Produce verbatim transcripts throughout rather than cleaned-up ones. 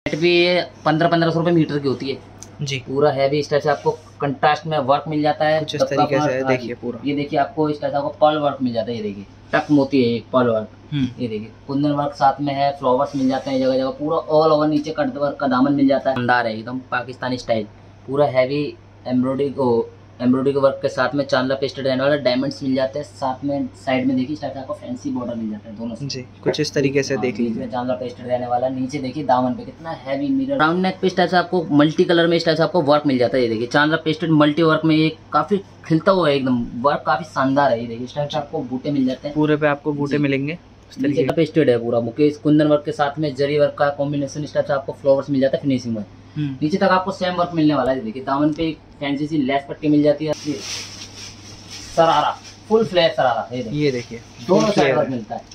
भी पंद्रह पंद्रह सौ रुपये मीटर की होती है जी। पूरा हैवी इस टाइप से आपको कंट्रास्ट में वर्क मिल जाता है कुछ इस तरीके से देखिए पूरा। ये देखिए आपको इस टाइप से आपको पर्ल वर्क मिल जाता है। ये देखिए टक मोती है एक पर्ल वर्क। ये देखिए कुंदन वर्क साथ में है, फ्लावर्स मिल जाते हैं जगह जगह, पूरा ऑल ओवर नीचे कट वर्क का दामन मिल जाता है। शानदार है एकदम पाकिस्तानी स्टाइल, पूरा हैवी एम्ब्रॉयडरी को एम्ब्रॉयडरी के वर्क के साथ में चांदला पेस्टेड रहने वाला डायमंड्स मिल जाते हैं। साथ में साइड में देखिए इस टाइप से आपको फैंसी बॉर्डर मिल जाता है दोनों से जी। कुछ इस तरीके से देख लीजिए चांदला पेस्टेड रहने वाला। नीचे देखिए दामन पे कितना हैवी मिरर, राउंड नेक पे इस टाइप से आपको मल्टी कलर में इस टाइप से आपको वर्क मिल जाता है। ये देखिए चांदला पेस्टेड मल्टी वर्क में ये काफी खिलता हुआ है एकदम, वर्क काफी शानदार है। ये देखिए इस टाइप से आपको बूटे मिल जाते हैं, पूरे पे आपको बूटे मिलेंगे। नीचे का पेस्टेड है पूरा मुकेश कुंदन वर्क के साथ में जरी वर्क का कॉम्बिनेशन इस टाइप से आपको फ्लावर्स मिल जाता है फिनिशिंग में। नीचे तक आपको सेम वर्क मिलने वाला है। देखिए दामन पे एक फैंसी सी लेस पट्टी मिल जाती है, सरारा फुल फ्लैश सरारा। ये देखिए दोनों साइड वर्क मिलता है,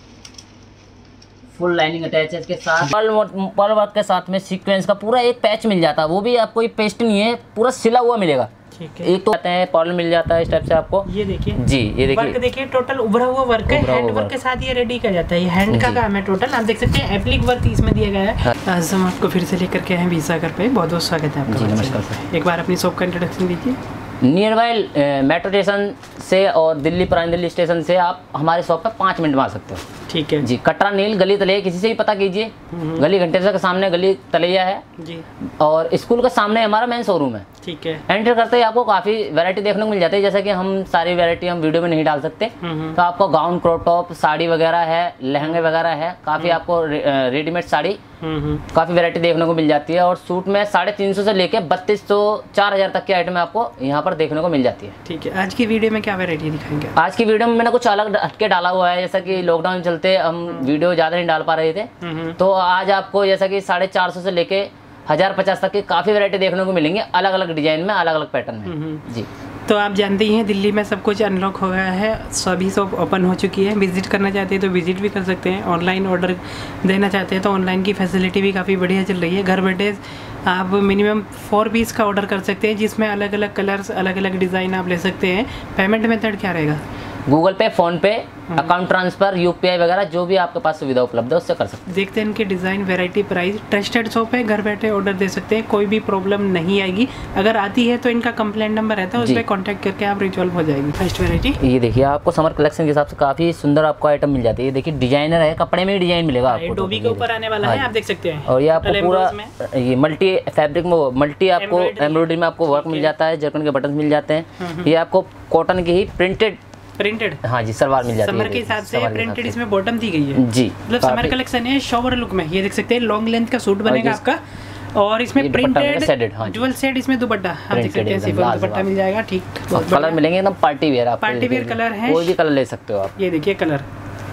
फुल लाइनिंग अटैच है इसके साथ। पर्ल वर्क के साथ में सीक्वेंस का पूरा एक पैच मिल जाता है, वो भी आपको एक पेस्ट नहीं है, पूरा सिला हुआ मिलेगा। ठीक है। एक तो आते हैं पर्ल मिल जाता है इस टाइप से आपको। ये देखिए जी, ये देखिए वर्क देखिए टोटल उभरा हुआ वर्क है, हैंड वर्क के साथ ये रेडी किया जाता है। ये हैंड का काम है टोटल, आप देख सकते हैं एप्लिक वर्क इसमें दिया गया है। आज हम आपको फिर से लेकर के आए हैं वीसा घर पे, बहुत बहुत स्वागत है आपका। नमस्कार सर, एक बार अपनी शॉप का इंट्रोडक्शन दीजिए। नियर बाय मेट्रो स्टेशन से और दिल्ली पुरानी दिल्ली स्टेशन से आप हमारे शॉप पर पाँच मिनट में आ सकते हो। ठीक है जी। कटरा नील गली तलैया, किसी से भी पता कीजिए, गली घंटे के सामने गली तलैया है जी, और स्कूल के सामने हमारा मेन शोरूम है। ठीक है। एंटर करते ही आपको काफी वैरायटी देखने को मिल जाती है, जैसे कि हम सारी वैरायटी हम वीडियो में नहीं डाल सकते, तो आपको गाउन क्रॉप टॉप साड़ी वगैरह है, लहंगे वगैरह है, काफी आपको रेडीमेड साड़ी काफी वैरायटी देखने को मिल जाती है। और सूट में साढ़े तीन सौ से लेके बत्तीस सौ चार हजार तक की आइटम आपको यहाँ पर देखने को मिल जाती है। ठीक है। आज की वीडियो में क्या वैरायटी दिखाएंगे? आज की वीडियो में मैंने कुछ अलग हटके डाला हुआ है, जैसा कि लॉकडाउन चलते हम वीडियो ज्यादा नहीं डाल पा रहे थे, तो आज आपको जैसा कि साढ़े चार सौ से लेके हजार पचास तक की काफी वैरायटी देखने को मिलेंगे, अलग अलग डिजाइन में, अलग अलग पैटर्न में जी। तो आप जानते ही हैं दिल्ली में सब कुछ अनलॉक हो गया है, सभी शॉप ओपन हो चुकी है। विजिट करना चाहते हैं तो विजिट भी कर सकते हैं, ऑनलाइन ऑर्डर देना चाहते हैं तो ऑनलाइन की फैसिलिटी भी काफ़ी बढ़िया चल रही है। घर बैठे आप मिनिमम फोर पीस का ऑर्डर कर सकते हैं, जिसमें अलग अलग कलर्स अलग अलग डिज़ाइन आप ले सकते हैं। पेमेंट मेथड क्या रहेगा? गूगल पे, फोन पे, अकाउंट ट्रांसफर, यूपीआई वगैरह जो भी आपके पास सुविधा उपलब्ध है उससे कर सकते हैं। देखते हैं इनके design, variety, price. Trusted shop है, घर बैठे ऑर्डर दे सकते हैं, कोई भी प्रॉब्लम नहीं आएगी। अगर आती है तो इनका कंप्लेंट नंबर रहता है, उस पर कॉन्टैक्ट करके आप रिजॉल्व हो जाएगी। फर्स्ट वैरायटी ये देखिए, आपको समर कलेक्शन के हिसाब से काफी सुंदर आपको आइटम मिल जाती है। ये देखिए डिजाइनर है, कपड़े में डिजाइन मिलेगा आपको, डोबी के ऊपर आने वाला है, आप देख सकते हैं। और ये आपको पूरा ये मल्टी फैब्रिक में मल्टी आपको एम्ब्रॉयडरी में आपको वर्क मिल जाता है, जर्कन के बटन मिल जाते हैं। ये आपको कॉटन की ही प्रिंटेड प्रिंटेड हाँ जी सलवार मिल जाती है, समर के हिसाब से प्रिंटेड इसमें बॉटम दी गई है जी। मतलब समर कलेक्शन है, शॉवर लुक में। ये देख सकते हैं लॉन्ग लेंथ का सूट बनेगा आपका, और इसमें प्रिंटेड डुअल सेट, इसमें दुपट्टा आप देख सकते हैं, सिफॉन दुपट्टा मिल जाएगा। ठीक, कलर मिलेंगे एकदम पार्टी वेयर, आप पार्टी वेयर कलर है, कोई भी कलर ले सकते हो आप। ये देखिए कलर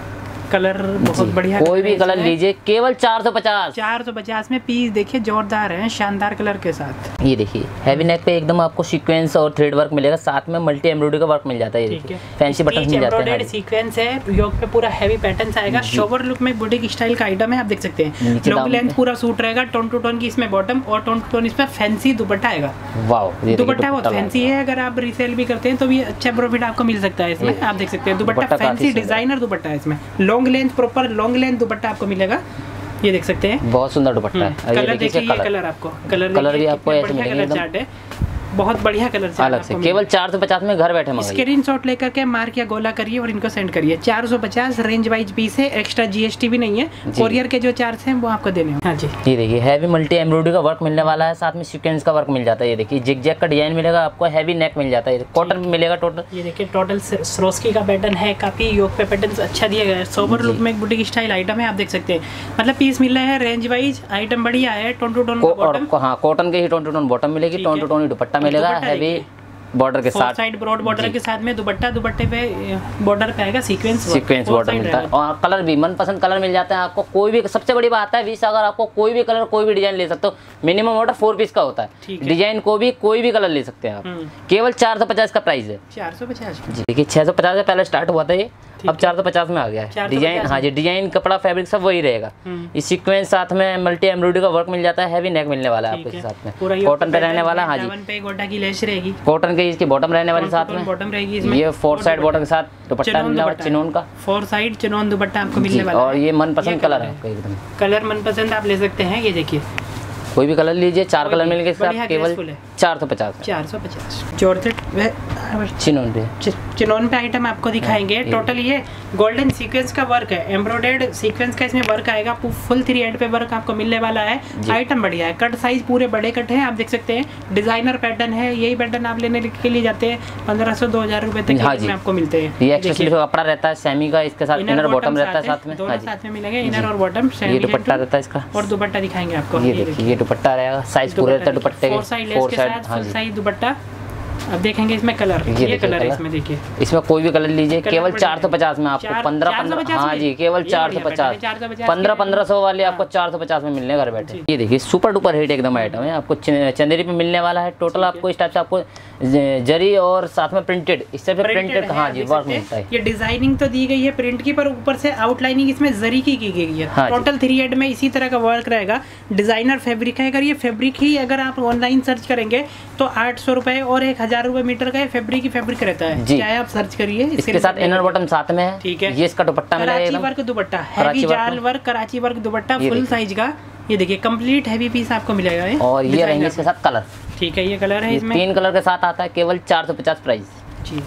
कलर बहुत बढ़िया, कोई भी कलर लीजिए, केवल चार सौ पचास चार सौ पचास में पीस देखिए जोरदार है, शानदार कलर के साथ। ये देखिए हैवी नेक पे एकदम आपको सीक्वेंस और थ्रेड वर्क मिलेगा, साथ में मल्टी एम्ब्रॉयडरी का वर्क मिल जाता है। ये फैंसी बटन मिल जाते हैं, सीक्वेंस है, योक पे पूरा हैवी पैटर्न आएगा। शोवर लुक में बुटीक स्टाइल का आइटम है, आप देख सकते हैं। लॉन्ग लेंथ पूरा सूट रहेगा, टोन टू टोन की इसमें बॉटम, और टोन टू टोन इसमें फैंसी दुपट्टा आएगा। वाह, दुपट्टा बहुत फैंसी है, अगर आप रीसेल भी करते हैं तो भी अच्छा प्रॉफिट आपको मिल सकता है इसमें। आप देख सकते हैं दुपट्टा फैंसी डिजाइनर दुपट्टा है इसमें, long length proper long length dupatta आपको मिलेगा। ये देख सकते हैं बहुत सुंदर दुपट्टा है। कलर देखिए, ये कलर आपको कलर कलर भी आपको ऐसे मिलेंगे, चार्ट है बहुत बढ़िया कलर से अलग से, केवल चार सौ पचास में घर बैठे मंगाइए। स्क्रीनशॉट लेकर के मार्क या गोला करिए और इनको सेंड करिए। चार सौ पचास रेंज वाइज पीस है, एक्स्ट्रा जीएसटी भी नहीं है, कोरियर के जो चार्ज हैं वो आपको देने हैं। हाँ जी, ये देखिए हैवी मल्टी एम्ब्रॉयडरी का वर्क मिलने वाला है, साथ में सीक्वेंस का वर्क मिल जाता है। ये देखिए जिग जैग का डिजाइन मिलेगा आपको, हैवी नेक मिल जाता है, कॉटन में मिलेगा टोटल। ये देखिए टोटल सरोस्की का पैटर्न है, काफी योग पे पैटर्न अच्छा दिया गया है। सोबर लुक में एक बुटीक स्टाइल आइटम है, आप देख सकते हैं। मतलब पीस मिल रहा है रेंज वाइज, आइटम बढ़िया है, टोन टू टोन हाँ कॉटन के ही टोन टू टोन बॉटम मिलेगी, टोन टू टोन दुपट्टा मिलेगा, हैवी बॉर्डर के साथ, साइड ब्रॉड बॉर्डर के साथ में दुपट्टा, दुपट्टे पे बॉर्डर पे आएगा सीक्वेंस सीक्वेंस बॉर्डर मिलता है। और कलर भी मनपसंद कलर मिल जाते हैं आपको, कोई भी। सबसे बड़ी बात है वीस, अगर आपको कोई भी कलर कोई भी डिजाइन ले सकते हो, मिनिमम ऑर्डर फोर पीस का होता है, डिजाइन को भी कोई भी कलर ले सकते हैं आप। केवल चार सौ पचास का प्राइस है, चार सौ पचास जी। देखिए छह सौ पचास से पहले स्टार्ट हुआ था ये, अब चार सौ पचास में आ गया है डिजाइन। हाँ जी, डिजाइन कपड़ा फैब्रिक सब वही रहेगा। इस सीक्वेंस साथ में मल्टी एम्ब्रॉयडरी का वर्क मिल जाता है, हैवी नेक मिलने वाला है आपके साथ में, कॉटन पे रहने वाला। हाँ जी, गोटा की लेस रहेगी, कॉटन की इसकी बॉटम रहने वाली साथ में, बॉटम रहेगी। ये फोर साइड बॉटम के साथ दुपट्टा मिलने वाला चिनोन का, फोर साइड चिनोन दुपट्टा आपको मिलने वाला। और ये मनपसंद कलर है एकदम, कलर मनपसंद आप ले सकते हैं। ये देखिए कोई भी कलर लीजिए, चार कलर मिल गए केवल चार सौ पचास चार सौ पचास जॉर्जेट चिनोन पे चिनोन पे आइटम आपको दिखाएंगे। टोटल ये गोल्डन सीक्वेंस का वर्क है, एम्ब्रॉयडर्ड सीक्वेंस का इसमें वर्क आएगा, फुल थ्री एंड पे वर्क आपको मिलने वाला है। आइटम बढ़िया है, कट साइज पूरे बड़े कट हैं, आप देख सकते हैं। डिजाइनर पैटर्न है, यही पैटर्न आप लेने के लिए जाते हैं पंद्रह सौ दो हजार रुपए तक में आपको मिलते हैं। ये एक्सेसरी का कपड़ा रहता है सेमी का, इसके साथ इनर बॉटम रहता है साथ में, दोनों साथ में मिलेंगे, इनर और बॉटम। ये दुपट्टा रहता है इसका, और दुपट्टा दिखाएंगे आपको। ये देखिए ये दुपट्टा रहेगा, साइज पूरा रहता है दुपट्टे के, फोर साइड लेस के साथ फुल साइज दुपट्टा। अब देखेंगे इसमें कलर, ये, ये कलर है इसमें, देखिए इसमें कोई भी कलर लीजिए केवल चार सौ पचास में आपको पंद्रह पंद्रह हाँ जी केवल चार सौ पचास पंद्रह पंद्रह सौ वाले आपको चार सौ पचास में मिलने घर बैठे। ये देखिए सुपर डुपर हिट एकदम आइटम है, आपको चंदेरी पे मिलने वाला है। टोटल आपको इस टाइप से आपको जरी और साथ में प्रिंटेड, इस टाइप से प्रिंटेड हाँ जी वर्क मिलता है। ये डिजाइनिंग तो दी गई है प्रिंट की, पर ऊपर से आउटलाइनिंग इसमें जरी की की गई है। टोटल थ्री एड में इसी तरह का वर्क रहेगा, डिजाइनर फैब्रिक है। अगर ये फैब्रिक ही अगर आप ऑनलाइन सर्च करेंगे तो आठ सौ रुपए और एक हजार रुपए मीटर का फैब्रिक ही फैब्रिक रहता है, चाहे आप सर्च करिए। इसके साथ इनर बॉटम साथ में है, ठीक है। ये इसका दुपट्टा मिलेगा, कराची वर्क दुपट्टा, हैवी जाल work Karachi work dupatta full size का। ये देखिए कंप्लीट हैवी पीस आपको मिलेगा ये। और ये रहेंगे इसके साथ कलर, ठीक है। ये कलर है इसमें तीन कलर के साथ आता है, केवल चार सौ पचास प्राइस जी।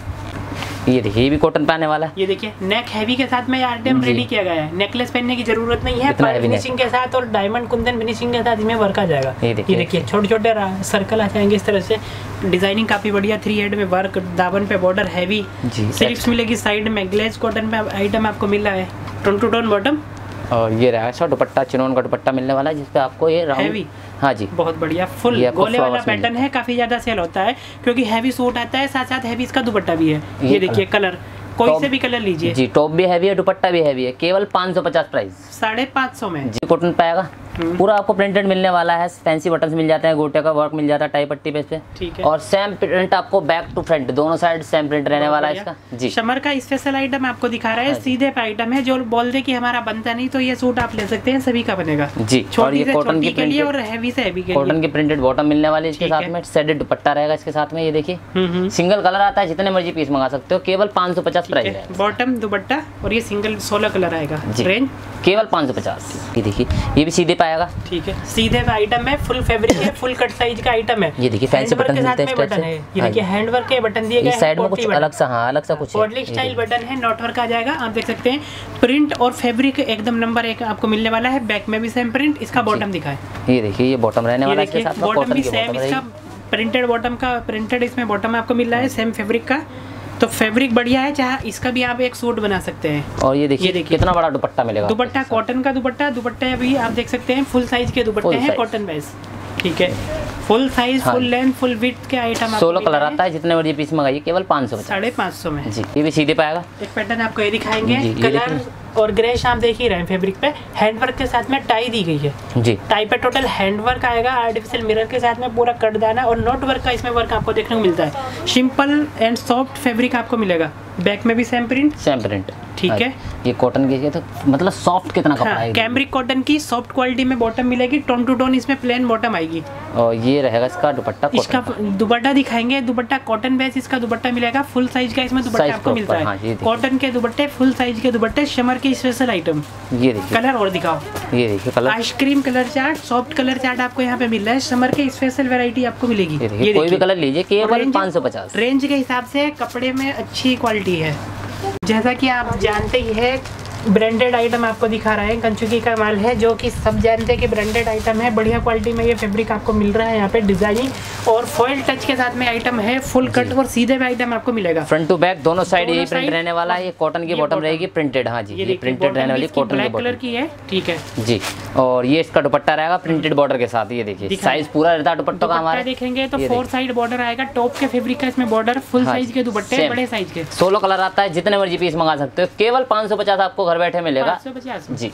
ये देखिए ये भी कॉटन पे आने वाला है। ये देखिए नेक हैवी के साथ में ये आइटम रेडी किया गया है, नेकलेस पहनने की जरूरत नहीं है, पर्ल फिनिशिंग के साथ और डायमंड कुंदन फिनिशिंग के साथ इसमें वर्क आ जाएगा। ये देखिए छोटे छोटे सर्कल आ जाएंगे इस तरह से, डिजाइनिंग काफी बढ़िया, थ्री हेड में वर्क, दामन पे बॉर्डर हैवी, स्लिप्स मिलेगी साइड में, ग्लेज कॉटन में आइटम आपको मिल रहा है, टोन टू टोन बॉटम। और ये रहा है दुपट्टा, चिनोन का दुपट्टा मिलने वाला है जिसपे आपको ये हैवी, हाँ जी बहुत बढ़िया फुल गोले वाला पैटर्न है, काफी ज्यादा सेल होता है क्योंकि हैवी सूट आता है, साथ साथ हैवी इसका दुपट्टा भी है। ये देखिए कलर, कोई से भी कलर लीजिए जी, टॉप भी हैवी है दुपट्टा भी हैवी है, केवल पाँच सौ पचास प्राइस, साढ़े पाँच सौ में जी। कॉटन पाएगा पूरा आपको प्रिंटेड मिलने वाला है, फैंसी बटन्स मिल जाते हैं, गोटे का वर्क मिल जाता है टाई पट्टी पे, ठीक है। और सेम प्रिंट आपको बैक टू फ्रंट दोनों साइड सेम प्रिंट रहने वाला है इसका जी। शमर का स्पेशल आइटम आपको दिखा रहा है, सीधे पे आइटम है, जो बोल दे कि हमारा बनता नहीं तो ये सूट आप ले सकते हैं, सभी का बनेगा जी। और ये कॉटन की के लिए और हैवी से हैवी के लिए कॉटन की प्रिंटेड बॉटम मिलने वाली इसके साथ में, शेडेड दुपट्टा रहेगा इसके साथ में। ये देखिए सिंगल कलर आता है, जितने मर्जी पीस मंगा सकते हो, केवल पाँच सौ पचास प्राइस है। बॉटम दुपट्टा और ये सिंगल सोलह कलर आएगा, रेंज केवल पाँच सौ पचास। ये देखिए ये भी सीधे पाएगा, ठीक है, सीधे का आइटम है, फुल फैब्रिक है, फुल कट साइज का आइटम है। ये देखिए फैंसी बटन मिलते हैं, बटन है, ये देखिए हैंड वर्क के बटन दिए गए हैं, साइड में कुछ अलग सा हाँ अलग सा कुछ पॉटली स्टाइल बटन है, नॉट वर्क आ जाएगा, आप देख सकते हैं। प्रिंट और फैब्रिक एकदम नंबर एक आपको मिलने वाला है, बैक में भी सेम प्रिंट। इसका बॉटम दिखाएं, ये देखिए ये बॉटम रहने वाला है इसके साथ, बॉटम भी सेम इसका प्रिंटेड बॉटम का, प्रिंटेड इसमें बॉटम आपको मिल रहा है सेम फैब्रिक का, तो फैब्रिक बढ़िया है, चाहे इसका भी आप एक सूट बना सकते हैं। और ये देखिए देखिए कितना बड़ा दुपट्टा मिलेगा, दुपट्टा कॉटन का दुपट्टा, दुपट्टे भी आप देख सकते हैं फुल साइज के दुपट्टे हैं, कॉटन बेस, ठीक है, full size full length full width के आइटम सोलह कलर आता है, जितने मर्जी पीस मंगाइए केवल पाँच सौ साढ़े पाँच सौ में जी। ये भी सीधे पाएगा, एक पैटर्न आपको ये दिखाएंगे, कलर और ग्रे आप देख ही रहे हैं, फैब्रिक पे हैंडवर्क के साथ में टाई दी गई है जी। टाई पे टोटल हैंडवर्क आएगा, आर्टिफिशियल मिरर के साथ में पूरा कट दाना और नोट वर्क का इसमें वर्क आपको देखने को मिलता है। सिंपल एंड सॉफ्ट फैब्रिक आपको मिलेगा, बैक में भी सेम प्रिंट सेम प्रिंट, ठीक है। ये कॉटन की तो मतलब सॉफ्ट कितना कपड़ा है, कैमरिक कॉटन की सॉफ्ट क्वालिटी में बॉटम मिलेगी, टोन टू टोन इसमें प्लेन बॉटम आएगी। और ये रहेगा इसका दुपट्टा, इसका दुपट्टा दिखाएंगे, दुपट्टा कॉटन बेस इसका दुपट्टा मिलेगा, फुल साइज का इसमें दुपट्टा आपको मिलता है, कॉटन के दुपट्टे फुल साइज के दुपट्टे, शमर के स्पेशल आइटम। ये देखिए कलर और दिखाओ, ये देखिए colour ice cream colour chart, soft colour chart आपको यहाँ पे मिल रहा है, समर के स्पेशल वैरायटी आपको मिलेगी। ये कोई भी कलर लीजिए केवल पाँच सौ पचास, रेंज के हिसाब से कपड़े में अच्छी क्वालिटी है। जैसा कि आप जानते ही है ब्रांडेड आइटम आपको दिखा रहा है, कंचुकी का माल है, जो कि सब जानते हैं कि ब्रांडेड आइटम है, बढ़िया क्वालिटी में ये फैब्रिक आपको मिल रहा है। यहाँ पे डिजाइनिंग और फॉइल टच के साथ में आइटम है, फुल कट और सीधे में आइटम आपको मिलेगा, फ्रंट टू बैक दोनों साइड यही प्रिंट रहने वाला है। ये कॉटन की बॉटम रहेगी प्रिंटेड, हाँ जी ये प्रिंटेड रहने वाली कॉटन की कलर की है, ठीक है जी। और ये इसका दुपट्टा रहेगा प्रिंटेड बॉर्डर के साथ, ये देखिए साइज पूरा रहता है दुपट्टा का हमारा, देखेंगे तो फोर साइड बॉर्डर आएगा, टॉप के फैब्रिक का इसमें बॉर्डर, फुल साइज के दुपट्टे, बड़े साइज के, सोलह कलर आता है, जितने मर्जी पीस मंगा सकते हो, केवल पाँच सौ पचास आपको घर बैठे मिलेगा जी।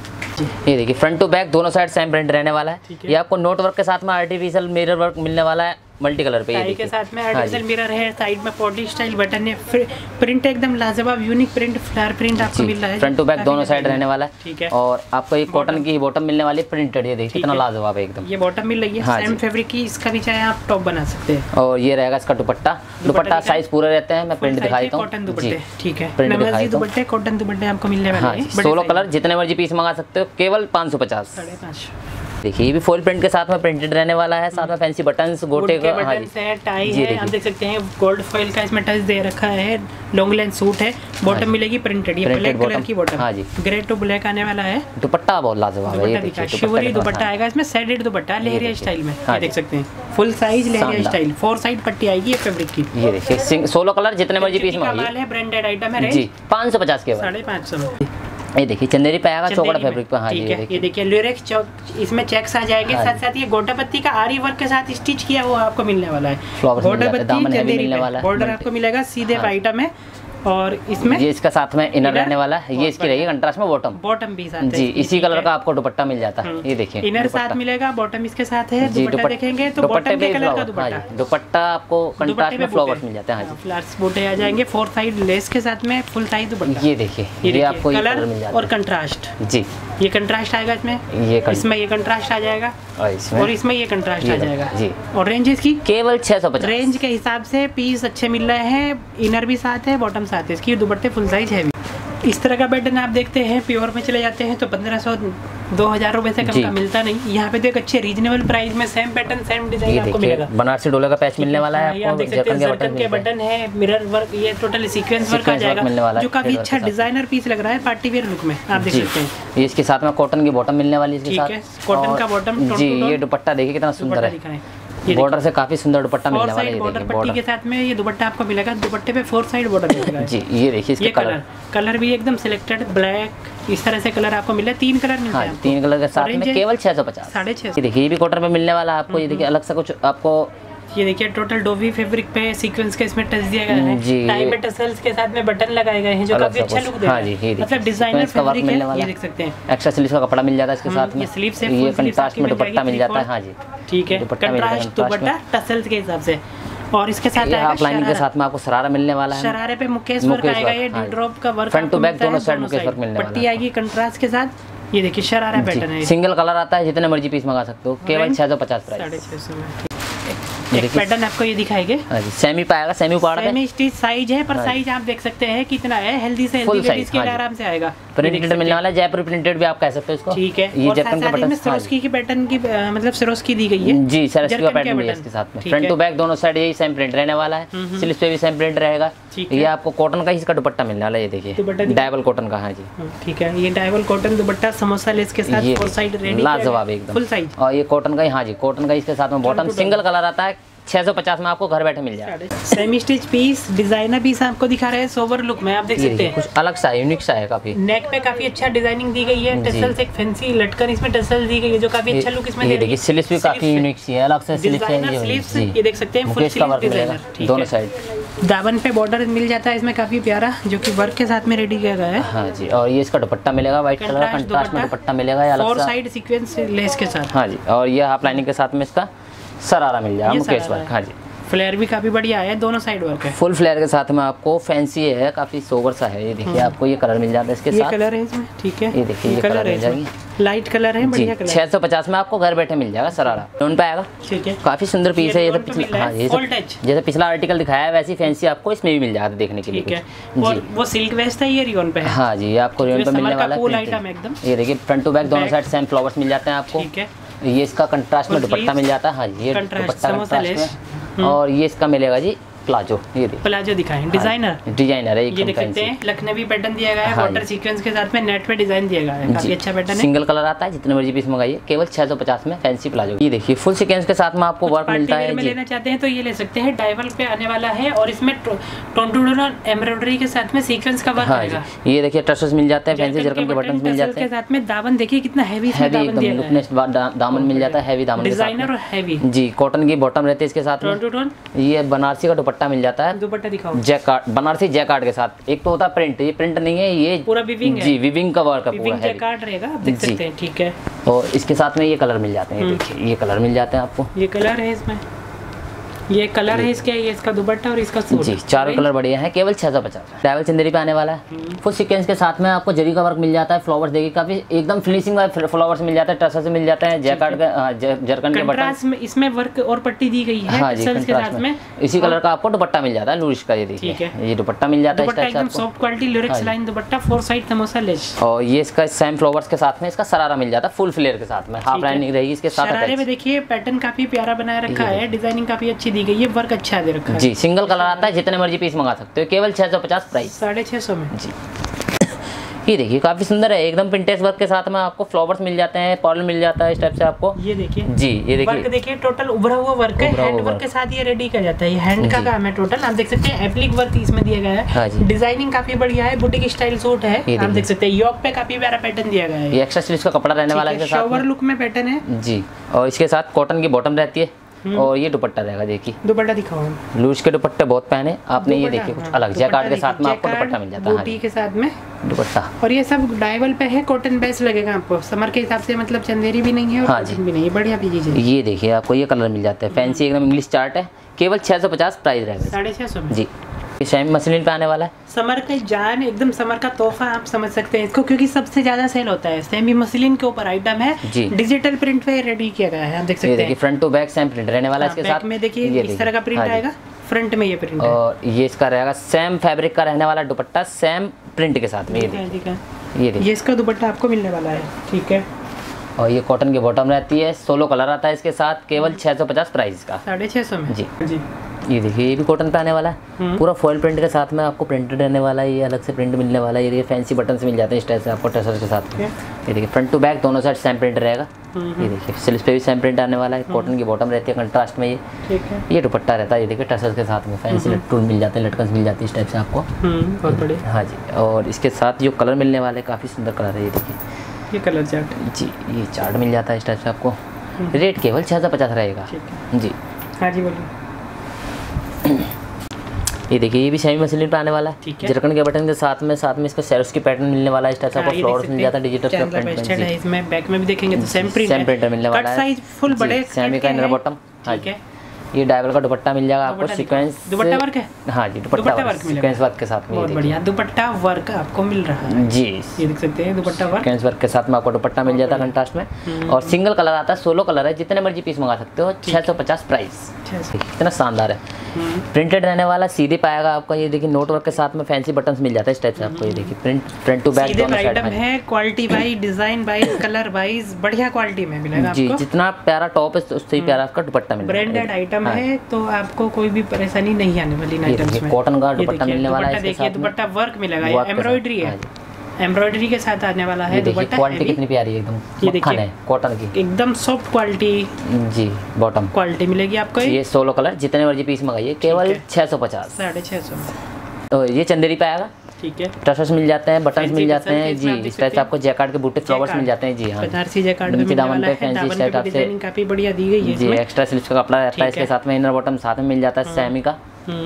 ये देखिए फ्रंट टू बैक दोनों साइड सेम प्रिंट रहने वाला है। ये आपको नोट वर्क के साथ में आर्टिफिशियल मिरर वर्क मिलने वाला है, मल्टी कलर पे, ये के साथ में आर्टिफिशियल मिरर है, साइड में पॉडी स्टाइल बटन है, प्रिंट एकदम लाजवाब यूनिक प्रिंट, फ्लावर प्रिंट आपको मिल रहा है, फ्रंट टू बैक दोनों साइड रहने वाला है। ठीक है, और आपको एक कॉटन की बॉटम मिलने वाली है प्रिंटेड, ये देखिए कितना लाजवाब है एकदम। ये बॉटम मिल रही है सेम फैब्रिक की, इसका भी चाहे आप टॉप बना सकते हैं। और ये रहेगा इसका दुपट्टा, दुपट्टा साइज पूरे रहते हैं, मैं प्रिंट दिखाई दूं, कॉटन दुपट्टे। ठीक है, प्रिंट दिखाई दूं, दुपट्टे कॉटन दुपट्टे आपको मिलने वाले हैं। सोलह कलर जितने मर्जी पीस मंगा सकते हो, केवल पाँच सौ पचास। साढ़े पाँच। देखिए ये भी फुल प्रिंट के साथ में प्रिंटेड रहने वाला है, साथ में फैंसी बटन्स, गोटे का बटन्स है, टाई है, आप देख सकते हैं गोल्ड फॉइल का इसमें टच दे रखा है, लॉन्ग लेंथ सूट है, बॉटम मिलेगी प्रिंटेड, ये ब्लैक कलर की बॉटम, हां जी, ग्रे टू ब्लैक आने वाला है। दुपट्टा बहुत लाजवाब है, ये देखिए शिवरी दुपट्टा आएगा इसमें, शेडेड दुपट्टा लहरिया स्टाइल में, ये देख सकते हैं, फुल साइज लहरिया स्टाइल, फोर साइड पट्टी आएगी ये फैब्रिक की। ये देखिए सोलह कलर जितने मर्जी पीस मंगाइए, कमाल है, ब्रांडेड आइटम है जी, पाँच सौ पचास के साढ़े पाँच सौ में। ये देखिए चंदेरी पे आएगा चौकड़ा फैब्रिक पे, हाँ जी, ये देखिए लिरिक्स चौक, इसमें चेक्स आ जाएंगे, साथ साथ ये गोटा पत्ती का आरी वर्क के साथ स्टिच किया हुआ आपको मिलने वाला है, गोटा पत्ती चंदेरी पे बॉर्डर आपको मिलेगा, सीधे आइटम है। और इसमें ये इसका साथ में इनर रहने वाला है, ये इसकी रहेगी कंट्रास्ट में बॉटम, बॉटम भी साथ है जी, इसी कलर का आपको दुपट्टा मिल जाता है, ये देखिए इनर साथ मिलेगा, बॉटम इसके साथ है, दुपट्टा देखेंगे तो बॉटम के कलर का दुपट्टा, दुपट्टा आपको कंट्रास्ट में फ्लावर्स मिल जाते हैं, हां जी, फ्लावर्स बूटे आ जाएंगे, फोर साइड लेस के साथ में फुल साइज दुपट्टा, ये देखिए ये आपको कलर मिल जाता है और कंट्रास्ट, जी, ये कंट्रास्ट आएगा इसमें, ये इसमें ये कंट्रास्ट आ जाएगा और इसमें और इसमें ये कंट्रास्ट आ जाएगा जी। और रेंज इसकी केवल छह सौ पचास, रेंज के हिसाब से पीस अच्छे मिल रहे हैं, इनर भी साथ है, बॉटम साथ है, इसकी दुपट्टे फुल साइज है। इस तरह का पैटर्न आप देखते हैं प्योर में चले जाते हैं तो पंद्रह सौ दो हजार रुपए से कम का मिलता नहीं, यहाँ पे तो एक अच्छे रीजनेबल प्राइस में सेम पैटर्न सेम डिजाइन आपको मिलेगा। बनारसी डोले का पैच मिलने वाला है आपको, आप देख सकते हैं सर्कल के बटन है, मिरर वर्क, ये टोटल सीक्वेंस वर्क आ जाएगा, जो काफी अच्छा डिजाइनर पीस लग रहा है पार्टी वेयर लुक में, आप देख सकते हैं। ये इसके साथ में कॉटन की बॉटम मिलने वाली है, इसके साथ कॉटन का बॉटम जी। ये दुपट्टा देखिए कितना सुंदर है, बॉर्डर से काफी सुंदर दुपट्टा मिलने वाला है, बॉर्डर पट्टी के साथ में ये दुपट्टा आपको मिलेगा, दुपट्टे पे फोर साइड बॉर्डर मिलेगा जी। ये देखिए इसके कलर कलर भी एकदम सिलेक्टेड ब्लैक, इस तरह से कलर आपको मिले, तीन कलर मिलते हैं, तीन कलर के साथ में केवल छह सौ पचास, साढ़े छह। ये देखिए ये भी कॉटन पे मिलने वाला है आपको, ये देखिए अलग से कुछ आपको, ये देखिए टोटल डोवी फैब्रिक पे सीक्वेंस के इसमें टच दिया गया है, टाई में टसल्स के साथ में बटन लगाए गए हैं जो काफी अच्छा लुक देता है, मतलब डिजाइनर फैब्रिक है, ये देख सकते हैं। एक्स्ट्रा स्लीव्स का कपड़ा मिल जाता है इसके साथ में, स्लीव से ये कंट्रास्ट में दुपट्टा मिल जाता है, हां जी, ठीक है, कंट्रास्ट दुपट्टा टसल्स के हिसाब से। और इसके साथ आएगा लाइनिंग के साथ में आपको शरारा मिलने वाला है, शरारे पे मुकेश वर्क आएगा, ये डी ड्रॉप का वर्क, फ्रंट टू बैक दोनों साइड मुकेश वर्क मिलने वाला है, पट्टी आएगी कंट्रास्ट के साथ, ये देखिए शरारा पैटर्न है, सिंगल कलर आता है, जितने मर्जी पीस मंगा सकते हो, केवल छह सौ पचास प्राइस, साढ़े छह सौ में। एक पैटर्न आपको ये दिखाएंगे, सेमी पाएगा, सेमी पाड़ा सेमी स्टिच साइज है, पर साइज आप देख सकते हैं कितना है, हेल्दी से हेल्दी लेडीज के लिए आराम से आएगा, प्रिंटेड मिलने वाला है, जयपुर प्रिंटेड भी आप कह सकते हो इसको, ठीक है। ये जयपुर का बटन सिरोस्की की पैटर्न की मतलब सिरोस्की दी गई है जी, सिरोस्की का पैटर्न है इसके साथ में, फ्रंट टू बैक दोनों साइड यही सेम प्रिंट रहने वाला है, स्लीव्स पे भी सेम प्रिंट रहेगा। ये आपको कॉटन का ही इसका दुपट्टा मिलने वाला है, ये देखिए डायबल कॉटन का, हां जी, ठीक है, ये डायबल कॉटन दुपट्टा समोसा लेस के साथ फोर साइड रेडी, लाजवाब एकदम फुल साइज। और ये कॉटन का ही, हां जी, कॉटन का इसके साथ में बॉटम सिंगल कलर आता है, छह सौ पचास में आपको घर बैठे मिल जाएगा। Semi stitch piece designer piece आपको दिखा रहे हैं सोबर लुक में, आप देख सकते हैं, कुछ अलग सा यूनिक सा है काफी, नेक पे काफी अच्छा डिजाइनिंग दी गई है, टसल्स एक फैंसी लटकन इसमें टसल दी गई है जो काफी अच्छा लुक इसमें, ये देखिए स्लीव्स भी काफी यूनिक सी है, अलग से स्लीव्स है, ये देख सकते हैं फुल स्लीव डिजाइनर, दोनों साइड दामन पे बॉर्डर मिल जाता है इसमें काफी प्यारा, जो कि वर्क के साथ में रेडी किया गया है, हां जी। और ये इसका दुपट्टा मिलेगा व्हाइट कलर का, कंट्रास्ट में दुपट्टा मिलेगा अलग सा, फोर साइड सीक्वेंस लेस के साथ, हां जी। और ये हाफ लाइनिंग के साथ में इसका शरारा मिल जाएगा, मुकेश वर्क, हां जी। फ्लेयर भी काफी बढ़िया है, दोनों साइड वर्क है, फुल फ्लेयर के साथ में आपको फैंसी है, काफी सोबर सा है, ये देखिए आपको ये कलर मिल जाता है इसके साथ, ये कलर है इसमें, ठीक है, ये देखिए ये कलर मिल जाएगी, लाइट कलर है, बढ़िया कलर, छह सौ पचास में आपको घर बैठे मिल जाएगा शरारा, टोन पे आएगा, ठीक है, काफी सुंदर पीस है, ये तो पिछला, हाँ, जैसे पिछला आर्टिकल दिखाया है वैसी फैंसी आपको इसमें भी मिल जाता है देखने के लिए, ठीक है। और वो सिल्क वेस्ट है, ये रियोन पे है, हाँ जी, आपको रियोन पे मिलने वाला है, ये देखिए फ्रंट टू बैक दोनों साइड सेम फ्लावर्स मिल जाते हैं आपको, ठीक है। ये इसका कंट्रास्ट में दुपट्टा मिल जाता है, हाँ जी, ये दुपट्टा कंट्रास्ट में, और ये इसका मिलेगा जी प्लाजो, ये देखिए प्लाजो दिखाएं, डिजाइनर डिजाइनर है, ये देख सकते हैं लखनवी पैटर्न दिया गया है, वाटर सीक्वेंस के साथ में नेट पे डिजाइन दिया गया है, काफी अच्छा पैटर्न है, सिंगल कलर आता है, जितने मर्जी पीस मंगाइए, केवल छह सौ पचास में फैंसी प्लाजो। ये देखिए फुल सीक्वेंस के साथ में आपको वर्क मिलता है, में लेना चाहते हैं तो ये ले सकते हैं, डायवल पे आने वाला है, और इसमें टोंटूडोन एम्ब्रॉयडरी के साथ में सीक्वेंस का वर्क आएगा, ये देखिए टसल्स मिल जाते हैं, फैंसी जरकन के बटन्स मिल जाते हैं, के साथ में दामन देखिए कितना हैवी हैवी एकदम लुकनेस दामन मिल जाता है, हैवी दामन डिजाइनर और हैवी जी, कॉटन की बॉटम रहती है इसके साथ में, ये बनारसी का दुपट्टा मिल जाता है, दुपट्टा दिखाओ, जैकार्ड बनारसी जैकार्ड के साथ, एक तो होता है प्रिंट, ये प्रिंट नहीं है, ये पूरा विविंग है जी, विविंग का वर्क है पूरा, जैकार्ड रहेगा, आप देख सकते हैं, ठीक है। और इसके साथ में ये कलर मिल जाते हैं, देखिए ये कलर मिल जाते हैं आपको, ये कलर है इसमें, ये कलर है इसके, ये इसका दुपट्टा और इसका सूट जी, चारों कलर बढ़िया है, केवल छह सौ पचास। डायमंड चंदेरी पे आने वाला है, फुल सीक्वेंस के साथ में आपको जरी का वर्क मिल जाता है, फ्लावर्स देखिए काफी एकदम फिनिशिंग वाले फ्लावर्स मिल जाता है, टसर से मिल जाता है, जैकार्ड का जरकन के बटन, इसमें वर्क और पट्टी दी गई है। हाँ जी, के साथ में इसी कलर का आपको दुपट्टा मिल जाता है लूरिश का। ये देखिए ये दुपट्टा मिल जाता है, एकदम soft quality lurex line dupatta, four side samosa lace. और ये इसका सेम फ्लावर्स के साथ में इसका सरारा मिल जाता है फुल फ्लेयर के साथ में, हाफ लाइनिंग रहेगी इसके साथ। शरारे में देखिए पैटर्न काफी प्यारा बनाया रखा है, डिजाइनिंग काफी अच्छी दी गई है, वर्क अच्छा दे रखा है जी। सिंगल कलर आता है, जितने मर्जी पीस मंगा सकते हो, केवल छह सौ पचास प्राइस, साढ़े छह सौ में जी। ये देखिए काफी सुंदर है, एकदम प्रिंटेड वर्क के साथ में आपको फ्लावर्स मिल जाते हैं, पर्ल मिल जाता है इस टाइप से आपको। ये देखिए जी, ये देखिए वर्क देखिए टोटल उभरा हुआ वर्क है, हैंड वर्क के साथ ये रेडी किया जाता है, ये हैंड का काम है टोटल। आप देख सकते हैं एप्लिक वर्क इसमें दिया गया है, डिजाइनिंग काफी बढ़िया है, बुटीक स्टाइल सूट है। आप देख सकते हैं योक पे काफी प्यारा पैटर्न दिया गया है, ये एक्स्ट्रा स्लीव्स का कपड़ा रहने वाला है, शॉवर लुक में पैटर्न है जी। और इसके साथ कॉटन की बॉटम रहती है और ये दुपट्टा रहेगा। देखिए दुपट्टा दिखाओ, लूज के दुपट्टे बहुत पहने आपने, ये देखिए कुछ अलग जैकार्ड के साथ में आपको दुपट्टा मिल जाता है, बूटी के साथ में दुपट्टा। और ये सब डाइवल पे है, कॉटन बेस लगेगा आपको, समर के हिसाब से मतलब चंदेरी भी नहीं है और हाँ जी भी नहीं है, बढ़िया चीज है। ये देखिए आपको ये कलर मिल जाता है, फैंसी एकदम इंग्लिश चार्ट है, केवल छह सौ पचास प्राइस रहेगा, साढ़े छह सौ में जी। सेमी मसलिन पे आने वाला है, समर का जान एकदम समर का तोहफा आप समझ सकते हैं इसको, क्योंकि सबसे ज्यादा सेल होता है। सेमी मसलिन के ऊपर आइटम है, डिजिटल प्रिंट पे रेडी किया गया है, आप देख सकते हैं। Front to back same print रहने वाला है इसके साथ में, देखिए इस तरह का प्रिंट आएगा, फ्रंट में ये प्रिंट है और ये इसका रहेगा सेम फैब्रिक का रहने वाला दुपट्टा, सेम प्रिंट के साथ में। ये देखिए ये ये इसका दुपट्टा आपको मिलने वाला है, ठीक है। और ये कॉटन की बॉटम रहती है, सोलो कलर आता है इसके साथ, केवल छह सौ पचास प्राइस का, साढ़े छह सौ में जी जी। ये देखिए ये भी कॉटन पे आने वाला है, पूरा फॉइल प्रिंट के साथ में आपको प्रिंटेड रहने वाला है, ये अलग से प्रिंट मिलने वाला है। ये फैंसी बटन्स मिल जाते हैं इस टाइप से आपको टसर के साथ में। ये देखिए फ्रंट टू बैक दोनों साइड सेम प्रिंट रहेगा। ये देखिए स्लीव्स पे भी सेम प्रिंट आने वाला है, कॉटन की बॉटम रहती है कंट्रास्ट में। ये ठीक है, ये दुपट्टा रहता है, ये देखिए टसर के साथ में फैंसी टूल मिल जाते हैं, लटकन मिल जाती है इस टाइप से आपको, बहुत बढ़िया। हाँ जी। और इसके साथ जो कलर मिलने वाले काफ़ी सुंदर कलर है, ये देखिए ये कलर चार्ट जी, ये चार्ट मिल जाता है इस टाइप से आपको। रेट केवल छः सौ पचास रहेगा जी। हाँ जी बोलिए। ये देखिए ये भी सेमी मसलिन पे आने वाला है, जरकन के बटन के साथ में साथ में इसका सेरोस की पैटर्न मिलने वाला है इस टाइप से आपको, फ्लावर्स मिल जाता है डिजिटल प्रिंट में। इसमें बैक में भी देखेंगे तो सेम प्रिंट सेम प्रिंट मिलने वाला है, साइज फुल बड़े सेमी का इनर बॉटम। ठीक है, ये डायबल का दुपट्टा मिल जाएगा आपको, सीक्वेंस दुपट्टा वर्क है। हाँ जी, दुपट्टा वर्क सीक्वेंस वर्क के साथ में, बहुत बढ़िया दुपट्टा वर्क आपको मिल रहा है जी। ये देख सकते हैं दुपट्टा वर्क, सीक्वेंस वर्क के साथ में आपको दुपट्टा मिल जाता है कंट्रास्ट में। और सिंगल कलर आता है, सोलो कलर है, जितने मर्जी पीस मंगा सकते हो, छह सौ पचास प्राइस। इतना शानदार है, प्रिंटेड रहने वाला, सीधे पाएगा आपका। ये देखिए नोट वर्क के साथ में फैंसी बटन्स मिल जाता है इस टाइप से आपको। ये देखिए प्रिंट फ्रंट टू बैक दोनों साइड में है, quality wise, design wise, colour wise बढ़िया क्वालिटी में मिलेगा जी। जितना प्यारा टॉप है उससे ही प्यारा आपका दुपट्टा मिलेगा, ब्रांडेड आइटम है, तो आपको कोई भी परेशानी नहीं आने वाली आइटम्स में। कॉटन का दुपट्टा मिलने वाला है, देखिए दुपट्टा वर्क मिलेगा, एम्ब्रॉयडरी है, एम्ब्रॉयडरी के साथ आने वाला है दुपट्टा। क्वालिटी कितनी प्यारी है, एकदम ये देखिए कॉटन की एकदम सॉफ्ट क्वालिटी जी, बॉटम क्वालिटी मिलेगी आपको। ये सोलो कलर जितने मर्जी पीस मंगाइए, केवल छह सौ पचास, साढ़े छह सौ। तो ये चंदेरी पे आएगा, ठीक है, टसर्स मिल जाते हैं, बटन्स मिल जाते हैं जी, इस टाइप से आपको जैकार्ड के बूटे फ्लावर्स मिल जाते हैं जी। हाँ, बनारसी जैकार्ड में मिलने वाला है, फैंसी टाइप आपसे डिजाइनिंग काफी बढ़िया दी गई है जी। एक्स्ट्रा स्लीव्स का कपड़ा रहता है इसके साथ में, इनर बॉटम साथ में मिल जाता है सेमी का।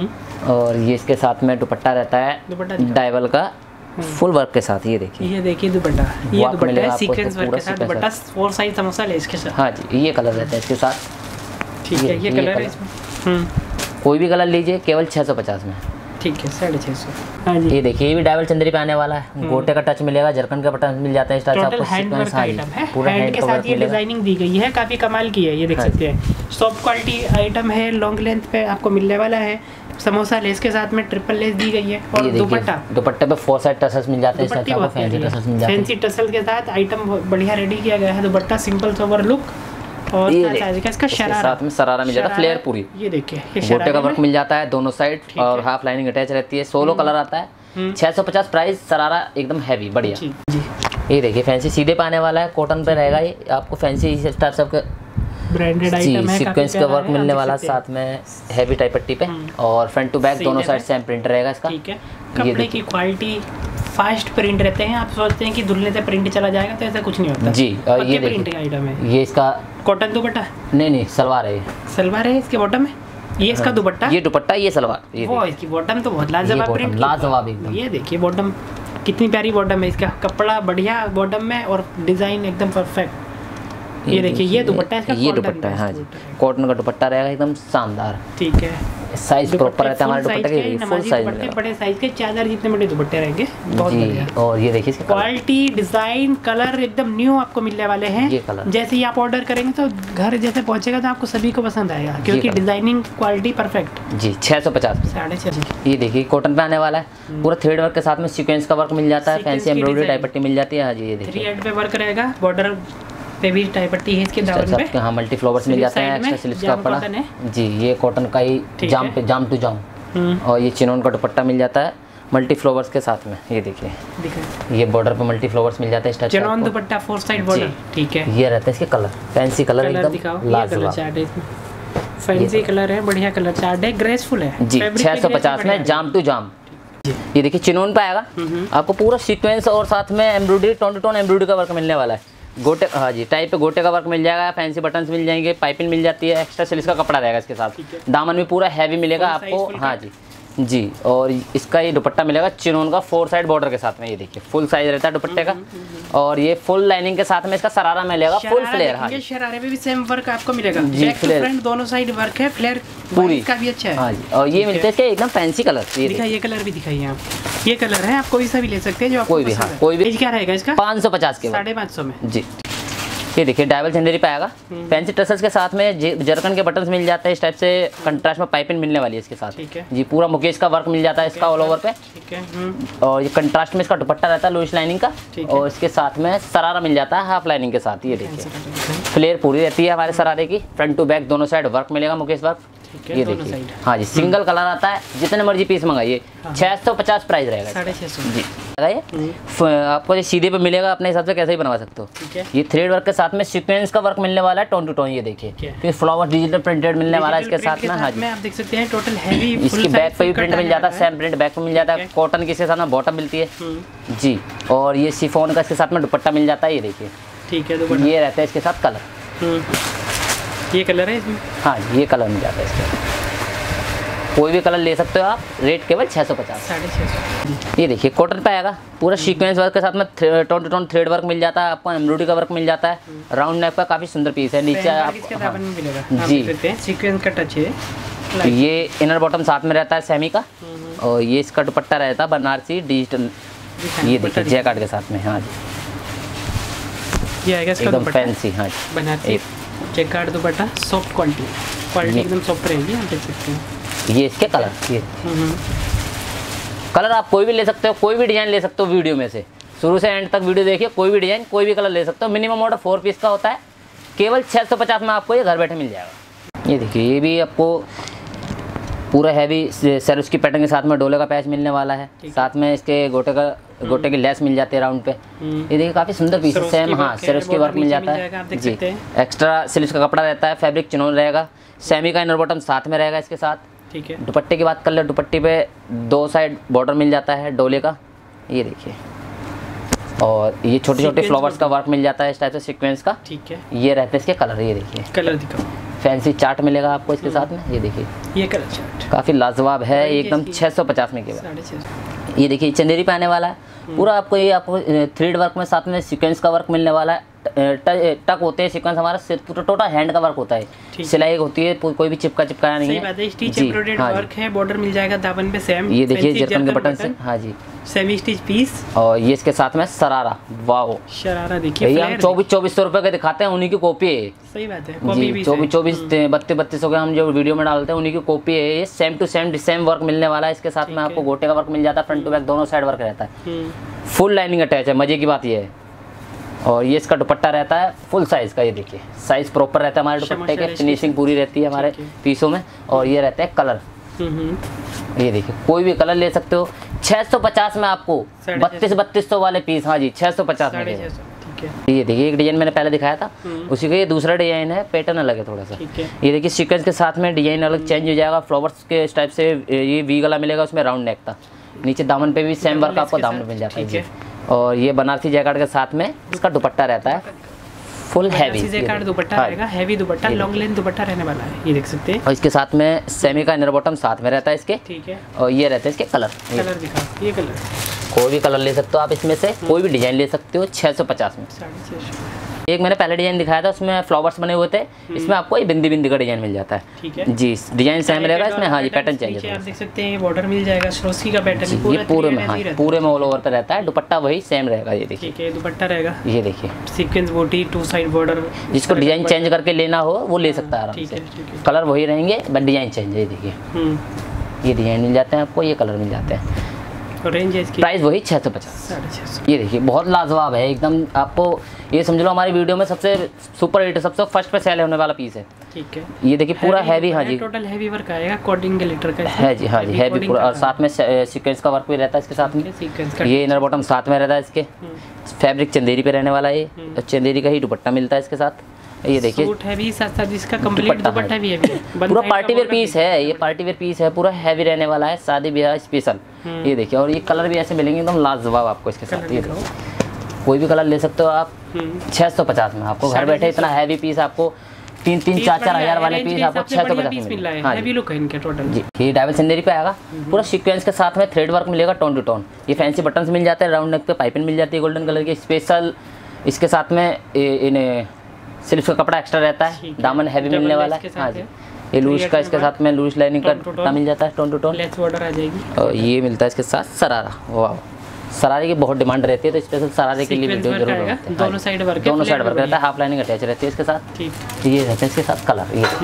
और ये इसके साथ में दुपट्टा रहता है डाइवल का फुल वर्क के साथ। ये देखिए ये देखिए दुपट्टा, ये दुपट्टा है सीक्वेंस वर्क के साथ, दुपट्टा फोर साइज समोसा ले इसके साथ। हाँ जी, ये कलर रहता है इसके साथ, ठीक है, ये कलर है इसमें, कोई भी कलर लीजिए, केवल छह सौ पचास में, ठीक है, साढ़े छह सौ। हाँ जी, ये देखिए ये भी डायमंड चंदेरी पे आने वाला है, गोटे का टच मिलेगा, जरकन का बटन मिल जाता है इस टाइप से आपको, सीक्वेंस आइटम है, पूरा हैंड के साथ ये डिजाइनिंग दी गई है, काफी कमाल की है। ये देख सकते हैं सॉफ्ट क्वालिटी आइटम है, लॉन्ग लेंथ पे आपको मिलने वाला है, समोसा लेस के साथ में ट्रिपल लेस दी गई है। और दुपट्टा, दुपट्टे पे फोर साइड टसल्स मिल जाते हैं इस टाइप से आपको, फैंसी टसल्स मिल जाते हैं, फैंसी टसल के साथ आइटम बढ़िया रेडी किया गया है। दुपट्टा सिंपल सोबर लुक और इसका शरारा साथ में शरारा मिल जाता है, फ्लेयर पूरी। ये देखिए गोटे का वर्क मिल जाता है दोनों साइड और हाफ लाइनिंग अटैच रहती है, सोलो कलर आता है, छह सौ पचास प्राइस, शरारा एकदम हैवी बढ़िया जी। ये देखिए फैंसी सीधे पाने वाला है, कॉटन पे रहेगा ये आपको, फैंसी इस टाइप से ब्रांडेड आइटम है, सीक्वेंस का वर्क मिलने वाला साथ में हैवी टाइप पट्टी पे, और फ्रंट टू बैक दोनों साइड सेम प्रिंट रहेगा इसका। ठीक है, कपड़े की क्वालिटी फास्ट प्रिंट रहते हैं, आप सोचते हैं कि धुलने से प्रिंट चला जाएगा, तो ऐसा कुछ नहीं होता जी। और ये प्रिंट का आइटम है, ये इसका कॉटन दुपट्टा नहीं नहीं सलवार है, सलवार है इसके बॉटम में, ये इसका दुपट्टा, ये दुपट्टा, ये सलवार, ये वो इसकी बॉटम तो बहुत लाजवाब प्रिंट, लाजवाब एकदम। ये देखिए बॉटम कितनी प्यारी बॉटम है, इसका कपड़ा बढ़िया बॉटम में और डिजाइन एकदम परफेक्ट। ये देखिए ये दुपट्टा है, ये दुपट्टा है हाँ जी, कॉटन का दुपट्टा रहेगा एकदम शानदार। ठीक है, साइज प्रॉपर रहता है हमारे दुपट्टे के, फुल साइज में बड़े साइज के चादर जितने बड़े दुपट्टे रहेंगे, बहुत बढ़िया। और ये देखिए इसकी क्वालिटी, डिजाइन, कलर एकदम न्यू आपको मिलने वाले हैं। ये कलर जैसे ही आप ऑर्डर करेंगे तो घर जैसे पहुंचेगा तो आपको सभी को पसंद आएगा, क्योंकि डिजाइनिंग क्वालिटी परफेक्ट जी। छह सौ पचास साढ़े छह। ये देखिए कॉटन पे आने वाला है, पूरा थ्रेड वर्क के साथ में सीक्वेंस का वर्क मिल जाता है, फैंसी एम्ब्रॉयडरी टाइप पट्टी मिल जाती है हाँ जी। ये देखिए थ्री एंड पे वर्क रहेगा, बॉर्डर पे भी टाइप पट्टी है इसके दामन पे। हाँ मल्टी फ्लावर्स मिल जाते हैं, एक्स्ट्रा स्लीव्स का कपड़ा जी। ये कॉटन का ही जाम पे जाम टू जाम, और ये चिनोन का दुपट्टा मिल जाता है मल्टी फ्लावर्स के साथ में। ये देखिए ये बॉर्डर पे मल्टी फ्लावर्स मिल जाते हैं, chinon dupatta four side border. ठीक है, ये रहता है इसके कलर, फैंसी कलर एकदम लाजवाब, फैंसी कलर है, बढ़िया कलर चार्ट है, ग्रेसफुल है जी। छह सौ पचास में जाम टू जाम। ये देखिए चिनोन पे आएगा आपको पूरा सीक्वेंस और साथ में embroidery, tone to tone embroidery का वर्क मिलने वाला है। गोटे हाँ जी टाइप पे गोटे का वर्क मिल जाएगा, फैंसी बटन्स मिल जाएंगे, पाइपिंग मिल जाती है, एक्स्ट्रा सिल्क का कपड़ा रहेगा इसके साथ। दामन भी पूरा हैवी मिलेगा आपको हाँ जी जी। और इसका ये दुपट्टा मिलेगा चिनोन का फोर साइड बॉर्डर के साथ में। ये देखिए फुल साइज रहता है दुपट्टे का, और ये फुल लाइनिंग के साथ में इसका शरारा मिलेगा, फुल फ्लेयर। हाँ शरारे में भी सेम वर्क आपको मिलेगा, बैक टू फ्रंट दोनों साइड वर्क है, फ्लेयर पूरी का भी अच्छा है हाँ जी। और ये मिलते हैं एकदम फैंसी कलर। ये दिखाइए कलर भी दिखाइए आप, ये कलर है, आप कोई सा भी ले सकते हैं जो कोई भी हाँ कोई भी। क्या रहेगा इसका? पाँच सौ पचास के साढ़े पाँच सौ में जी। ये देखिए डायबल चंदेरी पे आएगा, फैंसी टसल्स के साथ में जरकन के बटन्स मिल जाते हैं, इस टाइप से कंट्रास्ट में पाइपिंग मिलने वाली है इसके साथ। ठीक है जी पूरा मुकेश का वर्क मिल जाता है इसका ऑल ओवर पे। ठीक है, और ये कंट्रास्ट में इसका दुपट्टा रहता है लुइस लाइनिंग का, और इसके साथ में सरारा मिल जाता है हाफ लाइनिंग के साथ। ये देखिए फ्लेयर पूरी रहती है हमारे सरारे की, फ्रंट टू बैक दोनों साइड वर्क मिलेगा मुकेश वर्क। ये देखिए हाँ जी सिंगल कलर आता है, जितने मर्जी पीस मंगाइए। छह सौ पचास प्राइस रहेगा साढ़े छः सौ जी। आपको सीधे पे मिलेगा, अपने हिसाब से कैसे ही बनवा सकते हो। ये थ्रेड वर्क के साथ में सीक्वेंस का वर्क मिलने वाला है, टोन टू टोन। ये देखिए फिर फ्लावर डिजिटल प्रिंटेड मिलने वाला है इसके साथ में हाँ जी। आप देख सकते हैं टोटल हैवी, इसकी बैक पे भी प्रिंट मिल जाता है, सेम प्रिंट बैक पे मिल जाता है, कॉटन की इसके साथ में बॉटम मिलती है जी। और ये शिफॉन का इसके साथ में दुपट्टा मिल जाता है। ये देखिए ठीक है, ये रहता है इसके साथ कलर, ये कलर है इसमें हाँ ये कलर मिल जाता है इसके, कोई भी कलर ले सकते हो आप। रेट केवल छः सौ पचास साढ़े छः सौ। ये देखिए कॉटन पे आएगा, पूरा सीक्वेंस वर्क के साथ में tone to tone thread work मिल जाता है आपको, एम्ब्रॉयडरी का वर्क मिल जाता है, राउंड नेक का काफ़ी सुंदर पीस है। नीचे आप जी सीक्वेंस का टच है। ये इनर बॉटम साथ में रहता है सेमी का, और ये इसका दुपट्टा रहता है बनारसी डिजिटल। ये देखिए जैकार्ड के साथ में हाँ जी, ये आएगा इसका एकदम फैंसी हाँ जी Banarasi jacquard dupatta, soft quality, quality एकदम सॉफ्ट रहेगी, आप देख सकते हैं। ये इसके कलर, ये कलर आप कोई भी ले सकते हो, कोई भी डिजाइन ले सकते हो। वीडियो में से शुरू से एंड तक वीडियो देखिए, कोई भी डिजाइन कोई भी कलर ले सकते हो। मिनिमम ऑर्डर फोर पीस का होता है, केवल छः सौ पचास में आपको ये घर बैठे मिल जाएगा। ये देखिए ये भी आपको पूरा हैवी सरुस की पैटर्न के साथ में डोले का पैच मिलने वाला है, साथ में इसके गोटे का गोटे की लेस मिल जाती है राउंड पे। ये देखिए काफ़ी सुंदर पीस है, सेम हाँ सरुस की वर्क मिल जाता है जी। एक्स्ट्रा सिल्क का कपड़ा रहता है, फैब्रिक चिनोन रहेगा, सेमी का इनर बॉटम साथ में रहेगा इसके साथ। ठीक है, दुपट्टे की बात कर ले, दुपट्टे पे दो साइड बॉर्डर मिल जाता है डोले का। ये देखिए, और ये छोटे छोटे फ्लावर्स का वर्क मिल जाता है इस टाइप से सीक्वेंस का। ठीक है, ये रहते हैं इसके कलर। ये देखिए कलर दिखाओ, फैंसी चार्ट मिलेगा आपको इसके साथ में। ये देखिए ये कलर चार्ट काफ़ी लाजवाब है, एकदम छः सौ पचास में केवल। ये देखिए चंदेरी पे आने वाला है पूरा आपको, ये आपको थ्रेड वर्क में साथ में सीक्वेंस का वर्क मिलने वाला है। टक होते हैं सीक्वेंस हमारा, टोटल हैंड का वर्क होता है, सिलाई होती है, कोई भी चिपका चिपकाया नहीं है। स्टिच एम्ब्रॉयडर्ड वर्क है, बॉर्डर मिल जाएगा दामन पे सेम। ये देखिए जरकन के बटन से हाँ जी, सेमी स्टिच पीस, और ये इसके साथ में सरारा। वाह शरारा देखिए, ये हम चौबीस चौबीस सौ रुपए के दिखाते हैं, उन्हीं की कॉपी है। सही बात है, कॉपी भी चौबीस चौबीस बत्तीस बत्तीस सौ के हम जो वीडियो में डालते हैं उन्हीं की कॉपी है। ये same to same same work मिलने वाला है इसके साथ में आपको। गोटे का वर्क मिल जाता है, फ्रंट टू बैक दोनों साइड वर्क रहता है, फुल लाइनिंग अटैच है। मजे की बात ये है। और ये इसका दुपट्टा रहता है फुल साइज का। ये देखिए साइज प्रॉपर रहता है हमारे दुपट्टे के, फिनिशिंग पूरी रहती है हमारे पीसों में। और ये रहते हैं कलर, ये देखिए कोई भी कलर ले सकते हो। छः सौ पचास में आपको बत्तीस बत्तीस सौ वाले पीस हाँ जी छः सौ पचास में। ये देखिए एक डिजाइन मैंने पहले दिखाया था, उसी का ये दूसरा डिजाइन है, पैटर्न अलग है थोड़ा सा। ये देखिए सीक्वेंस के साथ में डिजाइन अलग चेंज हो जाएगा, फ्लावर्स के टाइप से। ये वी गला मिलेगा, उसमें राउंड नेक था, नीचे दामन पे भी सेम वर्क आपको दामन मिल जाता है। और ये बनारसी जैकार्ड के साथ में इसका दुपट्टा रहता है फुल हैवी जैकार्ड दुपट्टा रहेगा, heavy dupatta, long length dupatta रहने वाला है, ये देख सकते हैं। और इसके साथ में सेमी का इनर बॉटम साथ में रहता है इसके। ठीक है, और ये रहते हैं इसके कलर। कलर दिखाओ, ये कलर कोई भी कलर ले सकते हो आप इसमें से, कोई भी डिजाइन ले सकते हो। छः सौ पचास में साढ़े छः सौ एक मैंने पहले डिजाइन दिखाया था, उसमें फ्लावर्स बने हुए थे, इसमें आपको ये बिंदी बिंदी का डिजाइन मिल जाता है। ठीक है जी, डिजाइन सेम रहेगा इसमें। हाँ जी, पैटर्न चाहिए। आप देख सकते हैं बॉर्डर मिल जाएगा, सरोस्की का पैटर्न ये पूरे में, हाँ पूरे में ऑल ओवर पे रहता है। दुपट्टा वही सेम रहेगा, ये देखिए। ठीक है, दुपट्टा रहेगा, ये देखिए सीक्वेंस बूटी, टू साइड बॉर्डर। जिसको डिजाइन चेंज करके लेना हो वो ले सकता है आराम से। कलर वही रहेंगे बट डिजाइन चेंज है। ये देखिए, ये डिजाइन मिल जाते हैं आपको, ये कलर मिल जाते हैं। रेंज है इसकी, प्राइस वही छः सौ पचास। ये देखिए बहुत लाजवाब है एकदम, आपको ये समझ लो हमारी वीडियो में सबसे सुपर हिट, सबसे फर्स्ट पे सेल होने वाला पीस है। ठीक है, ये देखिए पूरा हैवी। हाँ जी, टोटल हैवी वर्क आएगा, कोडिंग के लीटर का है जी। हाँ जी, हैवी पूरा, और साथ में सीक्वेंस का वर्क भी रहता है इसके साथ में। ये इनर बॉटम साथ में रहता है इसके। फैब्रिक चंदेरी पे रहने वाला है, और चंदेरी का ही दुपट्टा मिलता है इसके साथ। ये देखिए सूट हैवी, साथ साथ इसका कंप्लीट दुपट्टा भी हैवी है। पूरा पार्टी वेयर पीस है, ये पार्टी वेयर पीस है, पूरा हैवी रहने वाला है, शादी ब्याह स्पेशल। ये देखिए, और ये कलर भी ऐसे मिलेंगे एकदम लाजवाब आपको इसके साथ। ये कोई भी कलर ले सकते हो आप। छः सौ पचास में आपको घर बैठे इतना हैवी पीस, आपको तीन तीन चार चार हजार वाले पीस आपको छः सौ पचास मिल रहा है। हाँ, हैवी लुक है इनके टोटल जी। ये डाबल चंदेरी पे आएगा, पूरा सीक्वेंस के साथ में थ्रेड वर्क मिलेगा, टोन टू टोन। ये फैंसी बटन्स मिल जाते हैं, राउंड नेक पे पाइपिंग मिल जाती है गोल्डन कलर की स्पेशल। इसके साथ में इन सिल्क का कपड़ा एक्स्ट्रा रहता है, दामन हैवी मिलने वाला है। हाँ जी, ये लूज का इसके साथ में लूज लाइनिंग का कपड़ा मिल जाता है, tone to tone. Lace border आ जाएगी, और ये मिलता है इसके साथ सरारा। वाह, सरारे की बहुत डिमांड रहती है, तो स्पेशल सरारे के लिए वीडियो जरूर रहता है। दोनों साइड वर्क, दोनों साइड वर्क रहता है, हाफ लाइनिंग अटैच रहती है इसके साथ। ये रहता है इसके साथ कलर। ये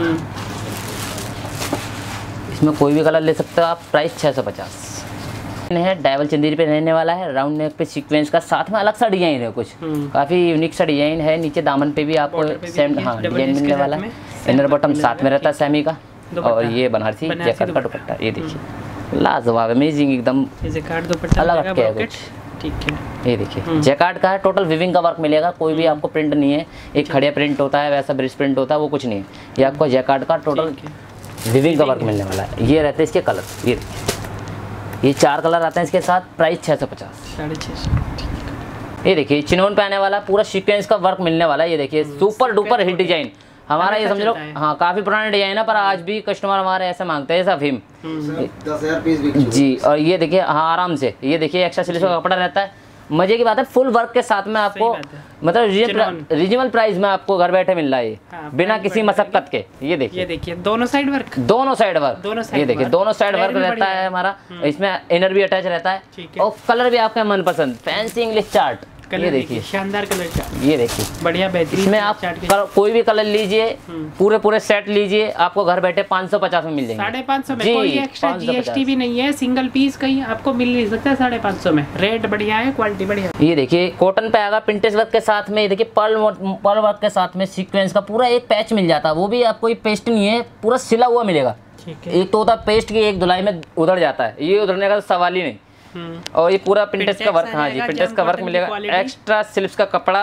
इसमें कोई भी कलर ले सकते हो आप। प्राइस छः सौ पचास है। डायवल चंदेरी पे रहने वाला है, राउंड नेक पे सीक्वेंस का साथ में अलग सा डिजाइन है, कुछ काफी यूनिक सा डिजाइन है। नीचे दामन पे भी आपको सेम हाँ डिजाइन मिलने वाला है। इनर बॉटम साथ में रहता है सेमी का, और ये बनारसी जैकेट का दुपट्टा। ये देखिए लाजवाब अमेजिंग एकदम अलग हटके है कुछ। ठीक है, ये देखिए जैकार्ड का है, टोटल विविंग का वर्क मिलेगा, कोई भी आपको प्रिंट नहीं है। एक खड़िया प्रिंट होता है, वैसा ब्रिज प्रिंट होता है, वो कुछ नहीं है। ये आपको जैकार्ड का टोटल विविंग का वर्क मिलने वाला है। ये रहते हैं इसके कलर, ये देखिए ये चार कलर आते हैं इसके साथ। प्राइस छः सौ पचास, साढ़े छः सौ। ये देखिए चिनोन पे आने वाला पूरा सीक्वेंस का वर्क मिलने वाला है। ये देखिए सुपर डुपर हिट डिजाइन हमारा, ये समझ लो हाँ काफी पुराना डिजाइन है, पर आज भी कस्टमर हमारे ऐसे मांगते हैं सब हिम दस हजार पीस जी। और ये देखिए हाँ आराम से, ये देखिए एक्स्ट्रा सिल्क का कपड़ा रहता है। मजे की बात है, फुल वर्क के साथ में आपको मतलब रीजनेबल प्राइस में आपको घर बैठे मिल रहा है, हाँ, बिना किसी मशक्कत के। ये देखिए, ये देखिए दोनों साइड वर्क, दोनों साइड वर्क, दोनों साइड ये देखिए दोनों साइड वर्क रहता है हमारा। इसमें इनर भी अटैच रहता है, और कलर भी आपका मनपसंद फैंसी इंग्लिश चार्ट। ये देखिए शानदार कलर चार्ट, ये देखिए बढ़िया बेहतरीन। इसमें आप कर, कोई भी कलर लीजिए, पूरे पूरे सेट लीजिए, आपको घर बैठे पाँच सौ पचास में मिल जाएंगे। साढ़े पाँच सौ में कोई एक्स्ट्रा जीएसटी भी नहीं है, सिंगल पीस कहीं आपको मिल नहीं सकता साढ़े पाँच सौ में। रेट बढ़िया है, क्वालिटी बढ़िया। ये देखिए कॉटन पे आएगा, प्रिंटेड वर्क के साथ में। ये देखिए पर्ल पर्ल वर्क के साथ में सीक्वेंस का पूरा एक पैच मिल जाता है, वो भी आपको पेस्ट नहीं है, पूरा सिला हुआ मिलेगा। एक तो होता है पेस्ट की, एक धुलाई में उधड़ जाता है, ये उधरने का सवाल ही नहीं। और ये पूरा प्रिंटेड का वर्क, हाँ जी प्रिंटेड का वर्क मिलेगा, एक्स्ट्रा सिल्क का कपड़ा,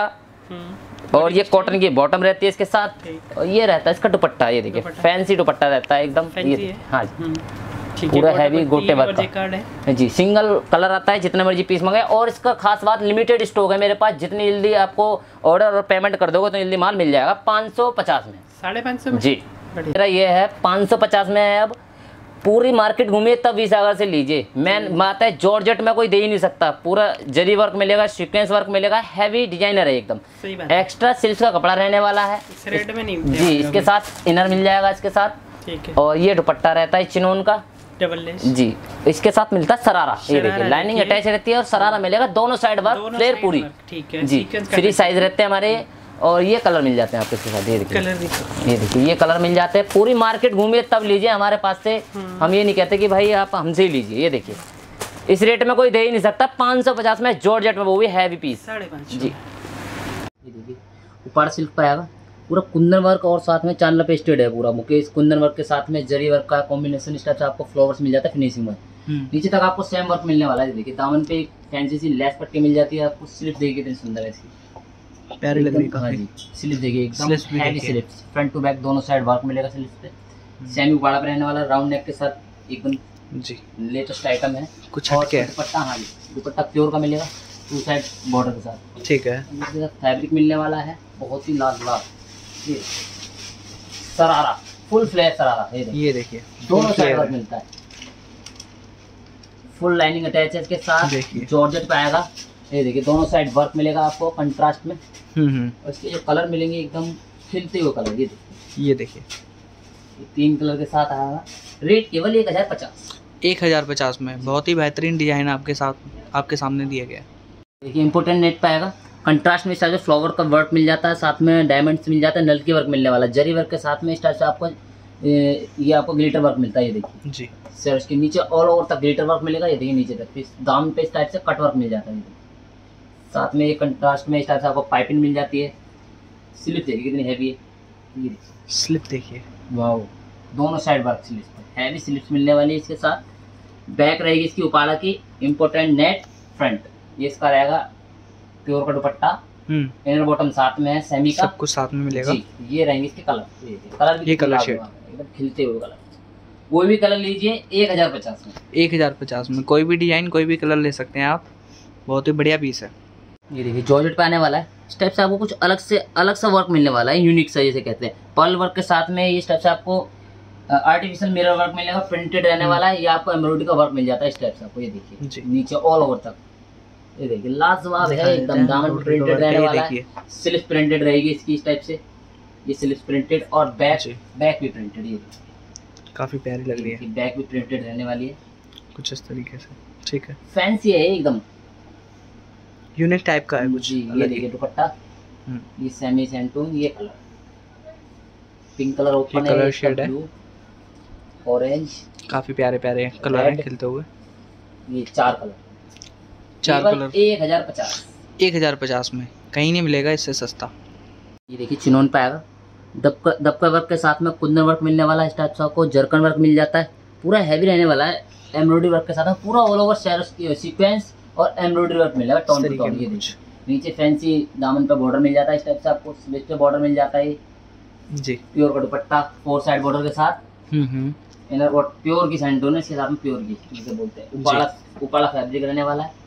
और ये कॉटन की बॉटम रहती है इसके साथ। और ये रहता है इसका दुपट्टा, ये देखिए फैंसी दुपट्टा रहता है एकदम। ये हाँ जी पूरा हैवी गोटे वर्क का जी, सिंगल कलर आता है, जितने मर्जी पीस मंगाए। और इसका खास बात लिमिटेड स्टॉक है मेरे पास, जितनी जल्दी आपको ऑर्डर और पेमेंट कर दोगे तो जल्दी माल मिल जाएगा। पाँच सौ पचास में, साढ़े पाँच सौ जी मेरा ये है, पाँच सौ पचास में है। अब पूरी मार्केट घूमिए तब विसागर से लीजिए। मैं बात है जॉर्जेट में कोई दे ही नहीं सकता, पूरा जरी वर्क मिलेगा, सीक्वेंस वर्क मिलेगा, हैवी डिजाइनर है एकदम, एक्स्ट्रा सिल्क का कपड़ा रहने वाला है रेट में नहीं जी। इसके साथ इनर मिल जाएगा इसके साथ, ठीक है। और ये दुपट्टा रहता है चिनोन का डबल लेस जी। इसके साथ मिलता है सरारा, ये देखिए लाइनिंग अटैच रहती है, और सरारा मिलेगा दोनों साइड वर्क, फ्लेयर पूरी, ठीक है जी। फ्री साइज रहते हैं हमारे, और ये कलर मिल जाते हैं आपके साथ। ये देखिए ये देखिए ये कलर मिल जाते हैं। पूरी मार्केट घूमिए तब लीजिए हमारे पास से, हम ये नहीं कहते कि भाई आप हमसे ही लीजिए। ये देखिए इस रेट में कोई दे ही नहीं सकता, पाँच सौ पचास में जॉर्जेट में, वो भी हैवी पीस जी। ये देखिए ऊपर सिल्क पर आएगा, पूरा कुंदन वर्क और साथ में चांदला पेस्टेड है पूरा मुकेश। कुंदन वर्क के साथ में जरी वर्क का कॉम्बिनेशन, इस टाइप से आपको फ्लावर्स मिल जाता है फिनिशिंग में। नीचे तक आपको सेम वर्क मिलने वाला है। देखिए दामन पे फैंसी सी लेस पट्टी मिल जाती है आपको। स्लिप देखिए कितनी सुंदर है इसकी, प्यारी लग रही है काफी। स्लिप देखिए एकदम heavy slip, front to back दोनों साइड वर्क मिलेगा स्लिप पे। सेमी उबाड़ा पे रहने वाला, राउंड नेक के साथ एकदम जी लेटेस्ट आइटम है। कुछ हटके है। दुपट्टा हाँ जी दुपट्टा प्योर का मिलेगा, टू साइड बॉर्डर के साथ, ठीक है। इसके साथ फैब्रिक मिलने वाला है बहुत ही लाजवाब। ये सरारा फुल फ्लैश सरारा, ये देखिए दोनों साइड वर्क मिलता है, फुल लाइनिंग अटैच है इसके साथ। जॉर्जेट पे आएगा, ये देखिए दोनों साइड वर्क मिलेगा आपको कंट्रास्ट में। हम्म और इसके जो कलर मिलेंगे एकदम खिलते हुए कलर। ये ये देखिए तीन कलर के साथ आएगा। रेट केवल एक हजार पचास एक हजार पचास में बहुत ही बेहतरीन डिजाइन आपके साथ आपके सामने दिया गया है। देखिए इम्पोर्टेंट नेट पाएगा। कंट्रास्ट में इस टाइप से फ्लावर का वर्क मिल जाता है, साथ में डायमंड्स मिल जाता है, नल की वर्क मिलने वाला, जरी वर्क के साथ में इस टाइप से आपको ये आपको ग्लिटर वर्क मिलता है। ये देखिए जी सर, इसके नीचे ऑल ओवर तक ग्लिटर वर्क मिलेगा। ये देखिए नीचे तक दाम पे इस टाइप से कट वर्क मिल जाता है। साथ में ये कंट्रास्ट में इस टाइप से आपको पाइपिंग मिल जाती है। स्लिप देखिए कितनी हैवी है। ये स्लिप देखिए, वाओ, दोनों side work slips heavy slips मिलने वाली है। इसके साथ बैक रहेगी इसकी उपाला की इम्पोर्टेंट नेट। फ्रंट ये इसका रहेगा प्योर का दुपट्टा। इनर बॉटम साथ में है, सेमी का सब कुछ साथ में मिलेगा। जी, ये रहेंगे इसके कलर। ये कलर भी ये कलर शेड एकदम खिलते हुए कलर। कोई भी कलर लीजिए एक हजार पचास में। एक हजार पचास में कोई भी डिजाइन कोई भी कलर ले सकते हैं आप। बहुत ही बढ़िया पीस है। ये देखिए जॉर्जेट पे आने वाला है। इस टाइप से आपको कुछ अलग से अलग सा वर्क मिलने वाला है, यूनिक सा जैसे कहते हैं। पर्ल वर्क के साथ में इस टाइप से आपको आर्टिफिशियल मिरर वर्क मिलेगा, प्रिंटेड रहने वाला है। ये आपको एम्ब्रॉयडरी का वर्क मिल जाता है इस टाइप से आपको। ये देखिए नीचे ऑल ओवर तक। ये देखिए लाजवाब है एकदम। दामन प्रिंटेड रहने वाला है, स्लिप प्रिंटेड रहेगी इसकी इस टाइप से। ये स्लिप प्रिंटेड और बैक बैक भी प्रिंटेड। ये काफी प्यारी लग रही है। बैक भी प्रिंटेड रहने वाली है कुछ इस तरीके से। ठीक है, फैंसी है एकदम, यूनिक टाइप का है कुछ। ये देखिए दुपट्टा, ये सेमी सेंटून, ये कलर पिंक कलर ओपन है, कलर शेड है, ऑरेंज, काफी प्यारे प्यारे कलर हैं खिलते हुए। ये चार कलर चार कलर एक हजार पचास एक हजार पचास में कहीं नहीं मिलेगा इससे सस्ता। ये देखिए चिनोन पाएगा। दबका दबका वर्क के साथ में कुंदन वर्क मिलने वाला है। इस टाइप से आपको जर्कन वर्क मिल जाता है। पूरा हैवी रहने वाला है। एम्ब्रॉयडरी वर्क के साथ में पूरा ऑल ओवर सीक्वेंस और एम्ब्रॉयडरी वर्क मिलेगा टॉन टू टॉन। ये नीचे फैंसी दामन पे बॉर्डर मिल जाता है। इस टाइप से आपको स्लीव पे बॉर्डर मिल जाता है जी। प्योर का दुपट्टा फोर साइड बॉर्डर के साथ। हम्म इनर और प्योर की सेंटून है, इसके साथ में प्योर की जिसे बोलते हैं। उपाड़ा उपाड़ा फैब्रिक रहने वाला है।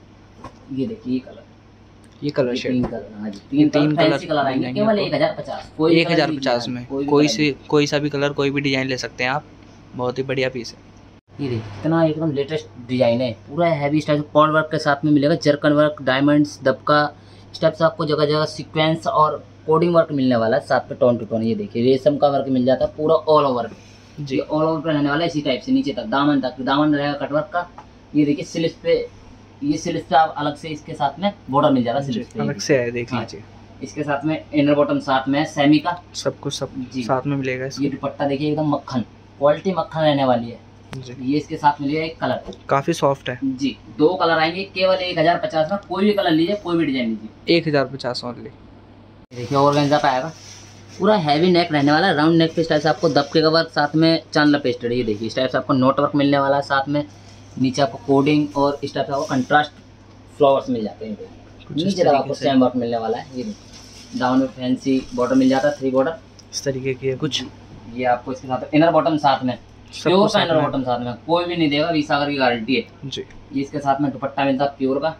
ये देखिए ये कलर, ये कलर शेड तीन कलर। हाँ जी, तीन तीन कलर कलर आएंगे केवल एक हजार पचास। कोई एक हजार पचास में कोई से कोई सा भी कलर कोई भी डिजाइन ले सकते हैं आप। बहुत ही बढ़िया पीस है। ये देखिए कितना एकदम लेटेस्ट डिजाइन है। पूरा हैवी स्टाइल पॉल वर्क के साथ में मिलेगा। जर्कन वर्क, डायमंड्स, दबका, इस टाइप से आपको जगह जगह सीक्वेंस और कोडिंग वर्क मिलने वाला है साथ में टोन टू टोन। ये देखिए रेशम का वर्क मिल जाता है पूरा ऑल ओवर जी। ऑल ओवर पे रहने वाला है इसी टाइप से नीचे तक दामन तक। दामन रहेगा कटवर्क का। ये देखिए स्लिप पे, ये स्लिप पे आप अलग से इसके साथ में बॉर्डर मिल जाता है। स्लिप पे अलग से है, देख लीजिए। इसके साथ में इनर बॉटम साथ में सेमी का सब कुछ सब साथ में मिलेगा। ये दुपट्टा देखिए एकदम मक्खन क्वालिटी मक्खन रहने वाली है जी। ये इसके साथ मिलेगा एक कलर, काफी सॉफ्ट है जी। दो कलर आएंगे केवल एक हजार पचास में। कोई भी कलर लीजिए, कोई भी डिजाइन लीजिए, एक हजार पचास ओनली। देखिए ऑर्गेन्जा पे आएगा। पूरा हैवी नेक रहने वाला है। राउंड नेक पे स्टाइल से आपको दबके का वर्क साथ में चांदला पेस्टेड। ये देखिए इस टाइप से आपको नोट वर्क मिलने वाला है। साथ में नीचे आपको कोडिंग और इस टाइप से आपको कंट्रास्ट फ्लावर्स मिल जाते हैं। नीचे तक आपको सेम वर्क मिलने वाला है। ये देखिए डाउन में फैंसी बॉर्डर मिल जाता है, थ्री बॉर्डर इस तरीके की है कुछ। ये आपको इसके साथ इनर बॉटम साथ में प्योर का इनर बॉटम साथ में कोई भी नहीं देगा, विसागर की गारंटी है जी। ये इसके साथ में दुपट्टा मिलता है प्योर का।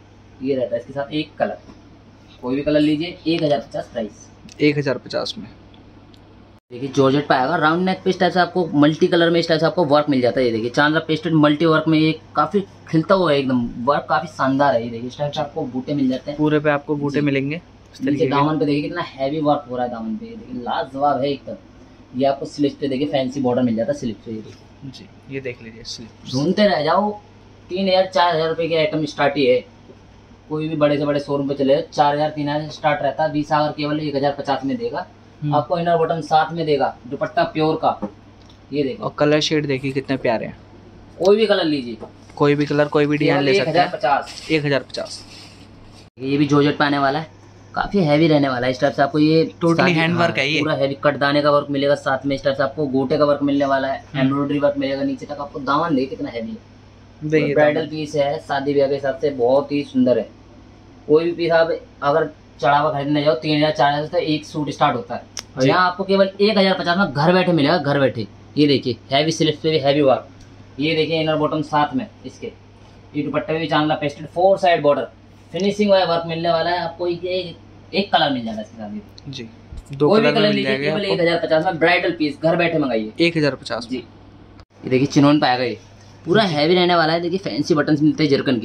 ये रहता है इसके साथ एक कलर, कोई भी कलर लीजिए, एक हजार पचास प्राइस। एक हजार पचास में देखिए जॉर्जेट पे आएगा। राउंड नेक पे इस टाइप से आपको मल्टी कलर में इस टाइप से आपको वर्क मिल जाता है। ये देखिए चांदला पेस्टेड मल्टी वर्क में, ये काफी खिलता हुआ है एकदम। वर्क काफी शानदार है। ये देखिए इस टाइप से आपको बूटे मिल जाते हैं। पूरे पे आपको बूटे मिलेंगे। नीचे दामन पे देखिए कितना हैवी वर्क हो रहा है दामन पे। देखिए लाजवाब है एकदम। ये आपको स्लिप पे देखिए फैंसी बॉर्डर मिल जाता है स्लिप पे। ये देखिए जी, ये देख लीजिए स्लिप। ढूंढते रह जाओ। तीन हजार चार हजार रुपए की आइटम स्टार्ट ही है। कोई भी बड़े से बड़े शोरूम पे चले चार हजार तीन हजार स्टार्ट रहता है। बीस हजार केवल एक हजार पचास में देगा आपको। इनर बॉटम साथ में देगा, दुपट्टा प्योर का। ये देखो और कलर शेड देखिए कितने प्यारे हैं। कोई भी कलर लीजिए, कोई भी कलर कोई भी डिजाइन ले सकते हैं। एक हजार पचास एक हजार पचास। ये भी जॉर्जेट पे आने वाला है। काफी हैवी रहने वाला है। इस टाइप से आपको ये टोटली हैंड वर्क है। ये पूरा हैवी कटदाने का वर्क मिलेगा। साथ में इस टाइप से आपको गोटे का वर्क मिलने वाला है। एम्ब्रॉयडरी वर्क मिलेगा नीचे तक। आपको दामन देखिए कितना हैवी है। ब्राइडल पीस है, शादी ब्याह के हिसाब से बहुत ही सुंदर है। कोई भी पीस आप अगर चढ़ावा खरीदने जाओ तीन हजार चार हजार से एक सूट स्टार्ट होता है। और यहाँ आपको केवल एक हजार पचास में घर बैठे मिलेगा, घर बैठे। ये देखिए हैवी स्लिप्स पे भी हैवी वर्क। ये देखिए इनर बॉटम साथ में इसके। ये दुपट्टे भी चांदला pasted four side border finishing वाला वर्क मिलने वाला है आपको। एक, एक कलर मिल जाता है इसके साथ जी। दो कोई कलर, कलर लीजिए केवल एक हजार पचास में। ब्राइडल पीस घर बैठे मंगाइए एक हजार पचास जी। ये देखिए चिनोन पाएगा। ये पूरा हैवी रहने वाला है। देखिए फैंसी बटन मिलते हैं जर्कन के।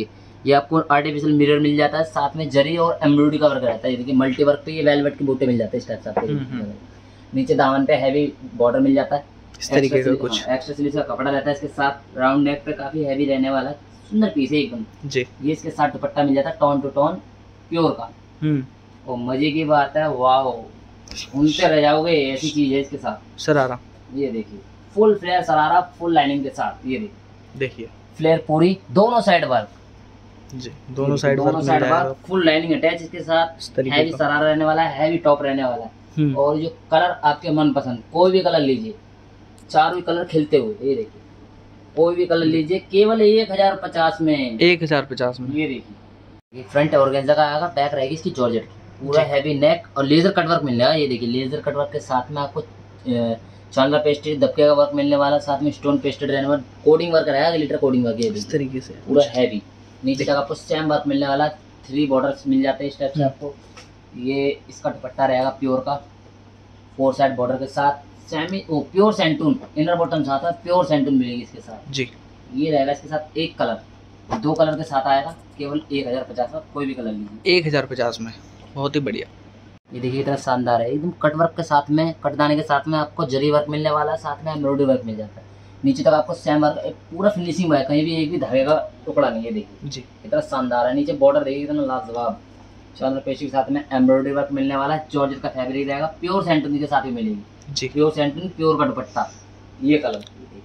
ये आपको आर्टिफिशियल मिरर मिल जाता है, साथ में जरी और एम्ब्रॉयडरी का वर्क रहता है। देखिए मल्टी वर्क पे ये वेलवेट के बूटे मिल जाते हैं इस टाइप से आपको। नीचे दामन पे हैवी बॉर्डर मिल जाता है इस तरीके का, कुछ एक्स्ट्रा स्लीव्स का कपड़ा रहता है इसके साथ। राउंड नेक पे काफी हैवी रहने वाला सुंदर पीस है एकदम जी। ये इसके साथ दुपट्टा मिल जाता है टोन टू टोन प्योर का। और मजे की बात है, वाओ घूमते रह जाओगे, ऐसी चीज है इसके साथ। शरारा ये देखिए full flare sharara full lining के साथ। ये देखिए देखिए फ्लेयर पूरी, दोनों साइड वर्क जी, दोनों साइड दोनों side work, full lining attach इसके साथ। हैवी शरारा रहने वाला है, हैवी टॉप रहने वाला है। और जो कलर आपके मन पसंद कोई भी कलर लीजिए, चारों कलर खिलते हुए। ये देखिए कोई भी कलर लीजिए केवल एक हजार पचास में, एक हजार पचास में। ये देखिए ये फ्रंट ऑर्गेन्जा का आएगा, बैक रहेगी इसकी जॉर्जेट की, पूरा हैवी नेक और लेजर कट वर्क मिल जाएगा। ये देखिए लेजर कट वर्क के साथ में आपको चांदला पेस्टेड दबके का वर्क मिलने वाला, साथ में स्टोन पेस्टेड रहने वाला, कोडिंग वर्क रहेगा, ग्लिटर कोडिंग वर्क है इस तरीके से पूरा हैवी। नीचे तक आपको सेम वर्क मिलने वाला, थ्री बॉर्डर्स मिल जाते हैं इस टाइप से आपको। ये इसका दुपट्टा रहेगा प्योर का, फोर साइड बॉर्डर के साथ, सेमी ओ प्योर सेंटून इनर बॉटम साथ है, प्योर सेंटून मिलेगी इसके साथ जी। ये रहेगा इसके साथ एक कलर, दो कलर के साथ आएगा, केवल एक हजार पचास का कोई भी कलर लीजिए, एक हजार पचास में, बहुत ही बढ़िया। ये देखिए इतना शानदार है एकदम, कट वर्क के साथ में, कटदाने के साथ में आपको जरी वर्क मिलने वाला है, साथ में एम्ब्रॉयडरी वर्क मिल जाता है। नीचे तक आपको सेम वर्क, पूरा फिनिशिंग है, कहीं भी एक भी धागे का टुकड़ा नहीं है। देखिए जी इतना शानदार है। नीचे बॉर्डर देखिए इतना लाजवाब, चांदला पेस्टी के साथ में एम्ब्रॉयडरी वर्क मिलने वाला है, जॉर्जेट का फैब्रिक रहेगा, प्योर सेंटून के साथ ही मिलेगी जी, प्योर सेंटून प्योर का दुपट्टा। ये कलर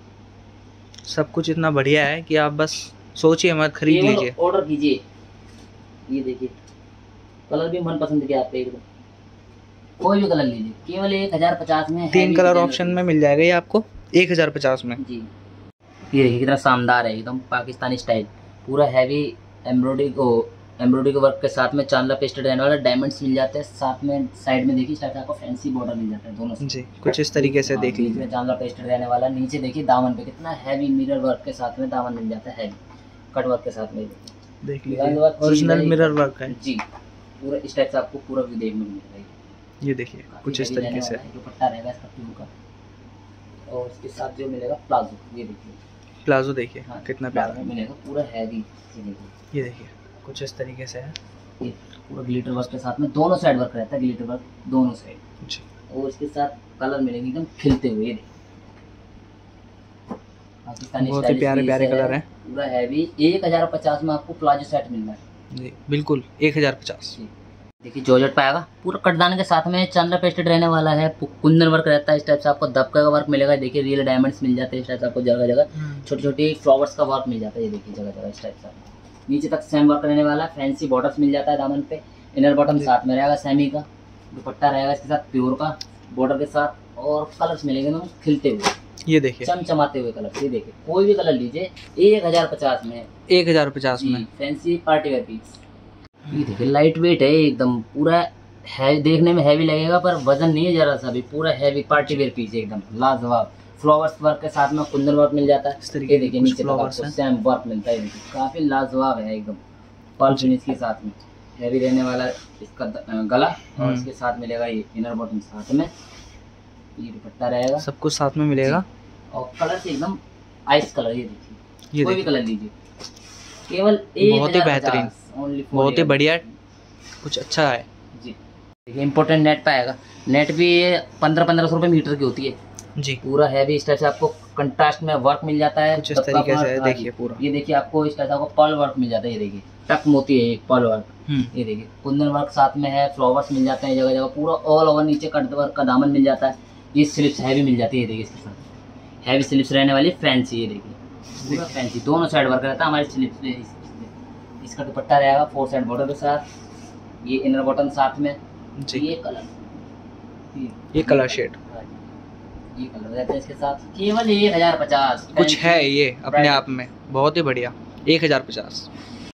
सब कुछ इतना बढ़िया है कि आप बस सोचिए मत, खरीद लीजिए, ऑर्डर कीजिए। ये देखिए कलर भी मन पसंद के आपके एकदम, कोई भी कलर लीजिए केवल एक हजार पचास में। तीन कलर ऑप्शन में मिल जाएगा ये आपको एक हजार पचास में जी। ये देखिए कितना शानदार है एकदम, पाकिस्तानी स्टाइल, पूरा हैवी एम्ब्रॉयडरी को एम्ब्रॉयडरी के वर्क के साथ में चांदला पेस्टेड रहने वाला, डायमंड्स मिल जाते हैं, साथ में साइड में देखिए स्टाइल आपको फैंसी बॉर्डर मिल जाता है दोनों से जी, कुछ इस तरीके से देख लीजिए। चांदला पेस्टेड रहने वाला, नीचे देखिए दामन पे कितना हैवी मिरर वर्क के साथ में दामन मिल जाता है, हैवी कट वर्क के साथ में देख लीजिए, ओरिजिनल मिरर वर्क है जी। पूरा इस टाइप से आपको पूरा व्यू देखने को मिलेगा। ये देखिए कुछ इस तरीके से दुपट्टा रहेगा इसका प्योर का, और इसके साथ जो मिलेगा प्लाजो। ये देखिए प्लाजो देखिए हाँ, कितना प्यारा मिलेगा, पूरा हैवी। ये देखिए कुछ इस तरीके से है, ये पूरा ग्लिटर वर्क के साथ में, दोनों साइड वर्क रहता है, ग्लिटर वर्क दोनों साइड जी। और इसके साथ कलर मिलेंगे एकदम खिलते हुए। ये पाकिस्तानी बहुत ही प्यारे प्यारे कलर हैं, पूरा हैवी। एक हजार पचास में आपको प्लाजो सेट मिल रहा है जी, बिल्कुल एक हजार पचास। देखिए जॉर्जेट पाएगा, पूरा कटदाने के साथ में चांदला पेस्टेड रहने वाला है, कुंदन वर्क रहता है इस टाइप से, आपको दबका का वर्क मिलेगा। देखिए रियल डायमंड्स मिल जाते हैं इस टाइप से आपको, जगह जगह छोटी छोटी फ्लावर्स का वर्क मिल जाता है। ये देखिए जगह जगह इस टाइप से, नीचे तक सेम वर्क रहने वाला, फैंसी बॉर्डर्स मिल जाता है दामन पे, इनर बॉटम साथ में रहेगा सेमी का, दुपट्टा रहेगा इसके साथ प्योर का बॉर्डर के साथ, और कलर्स मिलेंगे ना खिलते हुए, ये देखिए चमचमाते हुए कलर। ये देखिए कोई भी कलर लीजिए एक हजार पचास में, एक हजार पचास में फैंसी पार्टी वेयर पीस। ये देखिए लाइट वेट है एकदम, पूरा है, देखने में हैवी लगेगा पर वजन नहीं है जरा सा भी, पूरा हैवी पार्टी वेयर पीस एकदम लाजवाब। फ्लावर्स वर्क के साथ में कुंदन वर्क मिल जाता है। ये देखिए नीचे आपको सेम वर्क मिलता है, काफी लाजवाब है एकदम, पर्ल फिनिश के साथ में, हैवी रहने वाला इसका गला, और इसके साथ मिलेगा ये इनर बॉटम साथ में, ये दुपट्टा रहेगा, सब कुछ साथ में मिलेगा। और कलर से एकदम आइस कलर। ये देखिए कोई भी कलर लीजिए केवल एक, बहुत ही बेहतरीन, बहुत ही बढ़िया, कुछ अच्छा है जी। देखिए इम्पोर्टेंट नेट पाएगा, नेट भी ये पंद्रह पंद्रह सौ रुपये मीटर की होती है जी, पूरा हैवी इस टाइप से आपको कंट्रास्ट में वर्क मिल जाता है कुछ इस तरीके से। देखिए पूरा ये देखिए आपको इस टाइप से आपको पर्ल वर्क मिल जाता है। ये देखिए टक मोती है एक पर्ल वर्क। ये देखिए कुंदन वर्क साथ में है, फ्लावर्स मिल जाते हैं जगह जगह, पूरा ऑल ओवर नीचे कट वर्क का दामन मिल जाता है। ये स्लिप्स हैवी मिल जाती है, ये देखिए इसके साथ हैवी स्लिप्स रहने वाली फैंसी। ये देखिए पूरा फैंसी, दोनों साइड वर्क रहता है हमारे स्लिप्स में। इसका दुपट्टा रहेगा फोर साइड बॉर्डर के साथ, ये इनर बॉटम साथ में जी। ये कलर ये, ये कलर शेड ये कलर रहता है इसके साथ, केवल एक हजार पचास। कुछ है ये अपने आप में बहुत ही बढ़िया, एक हजार पचास।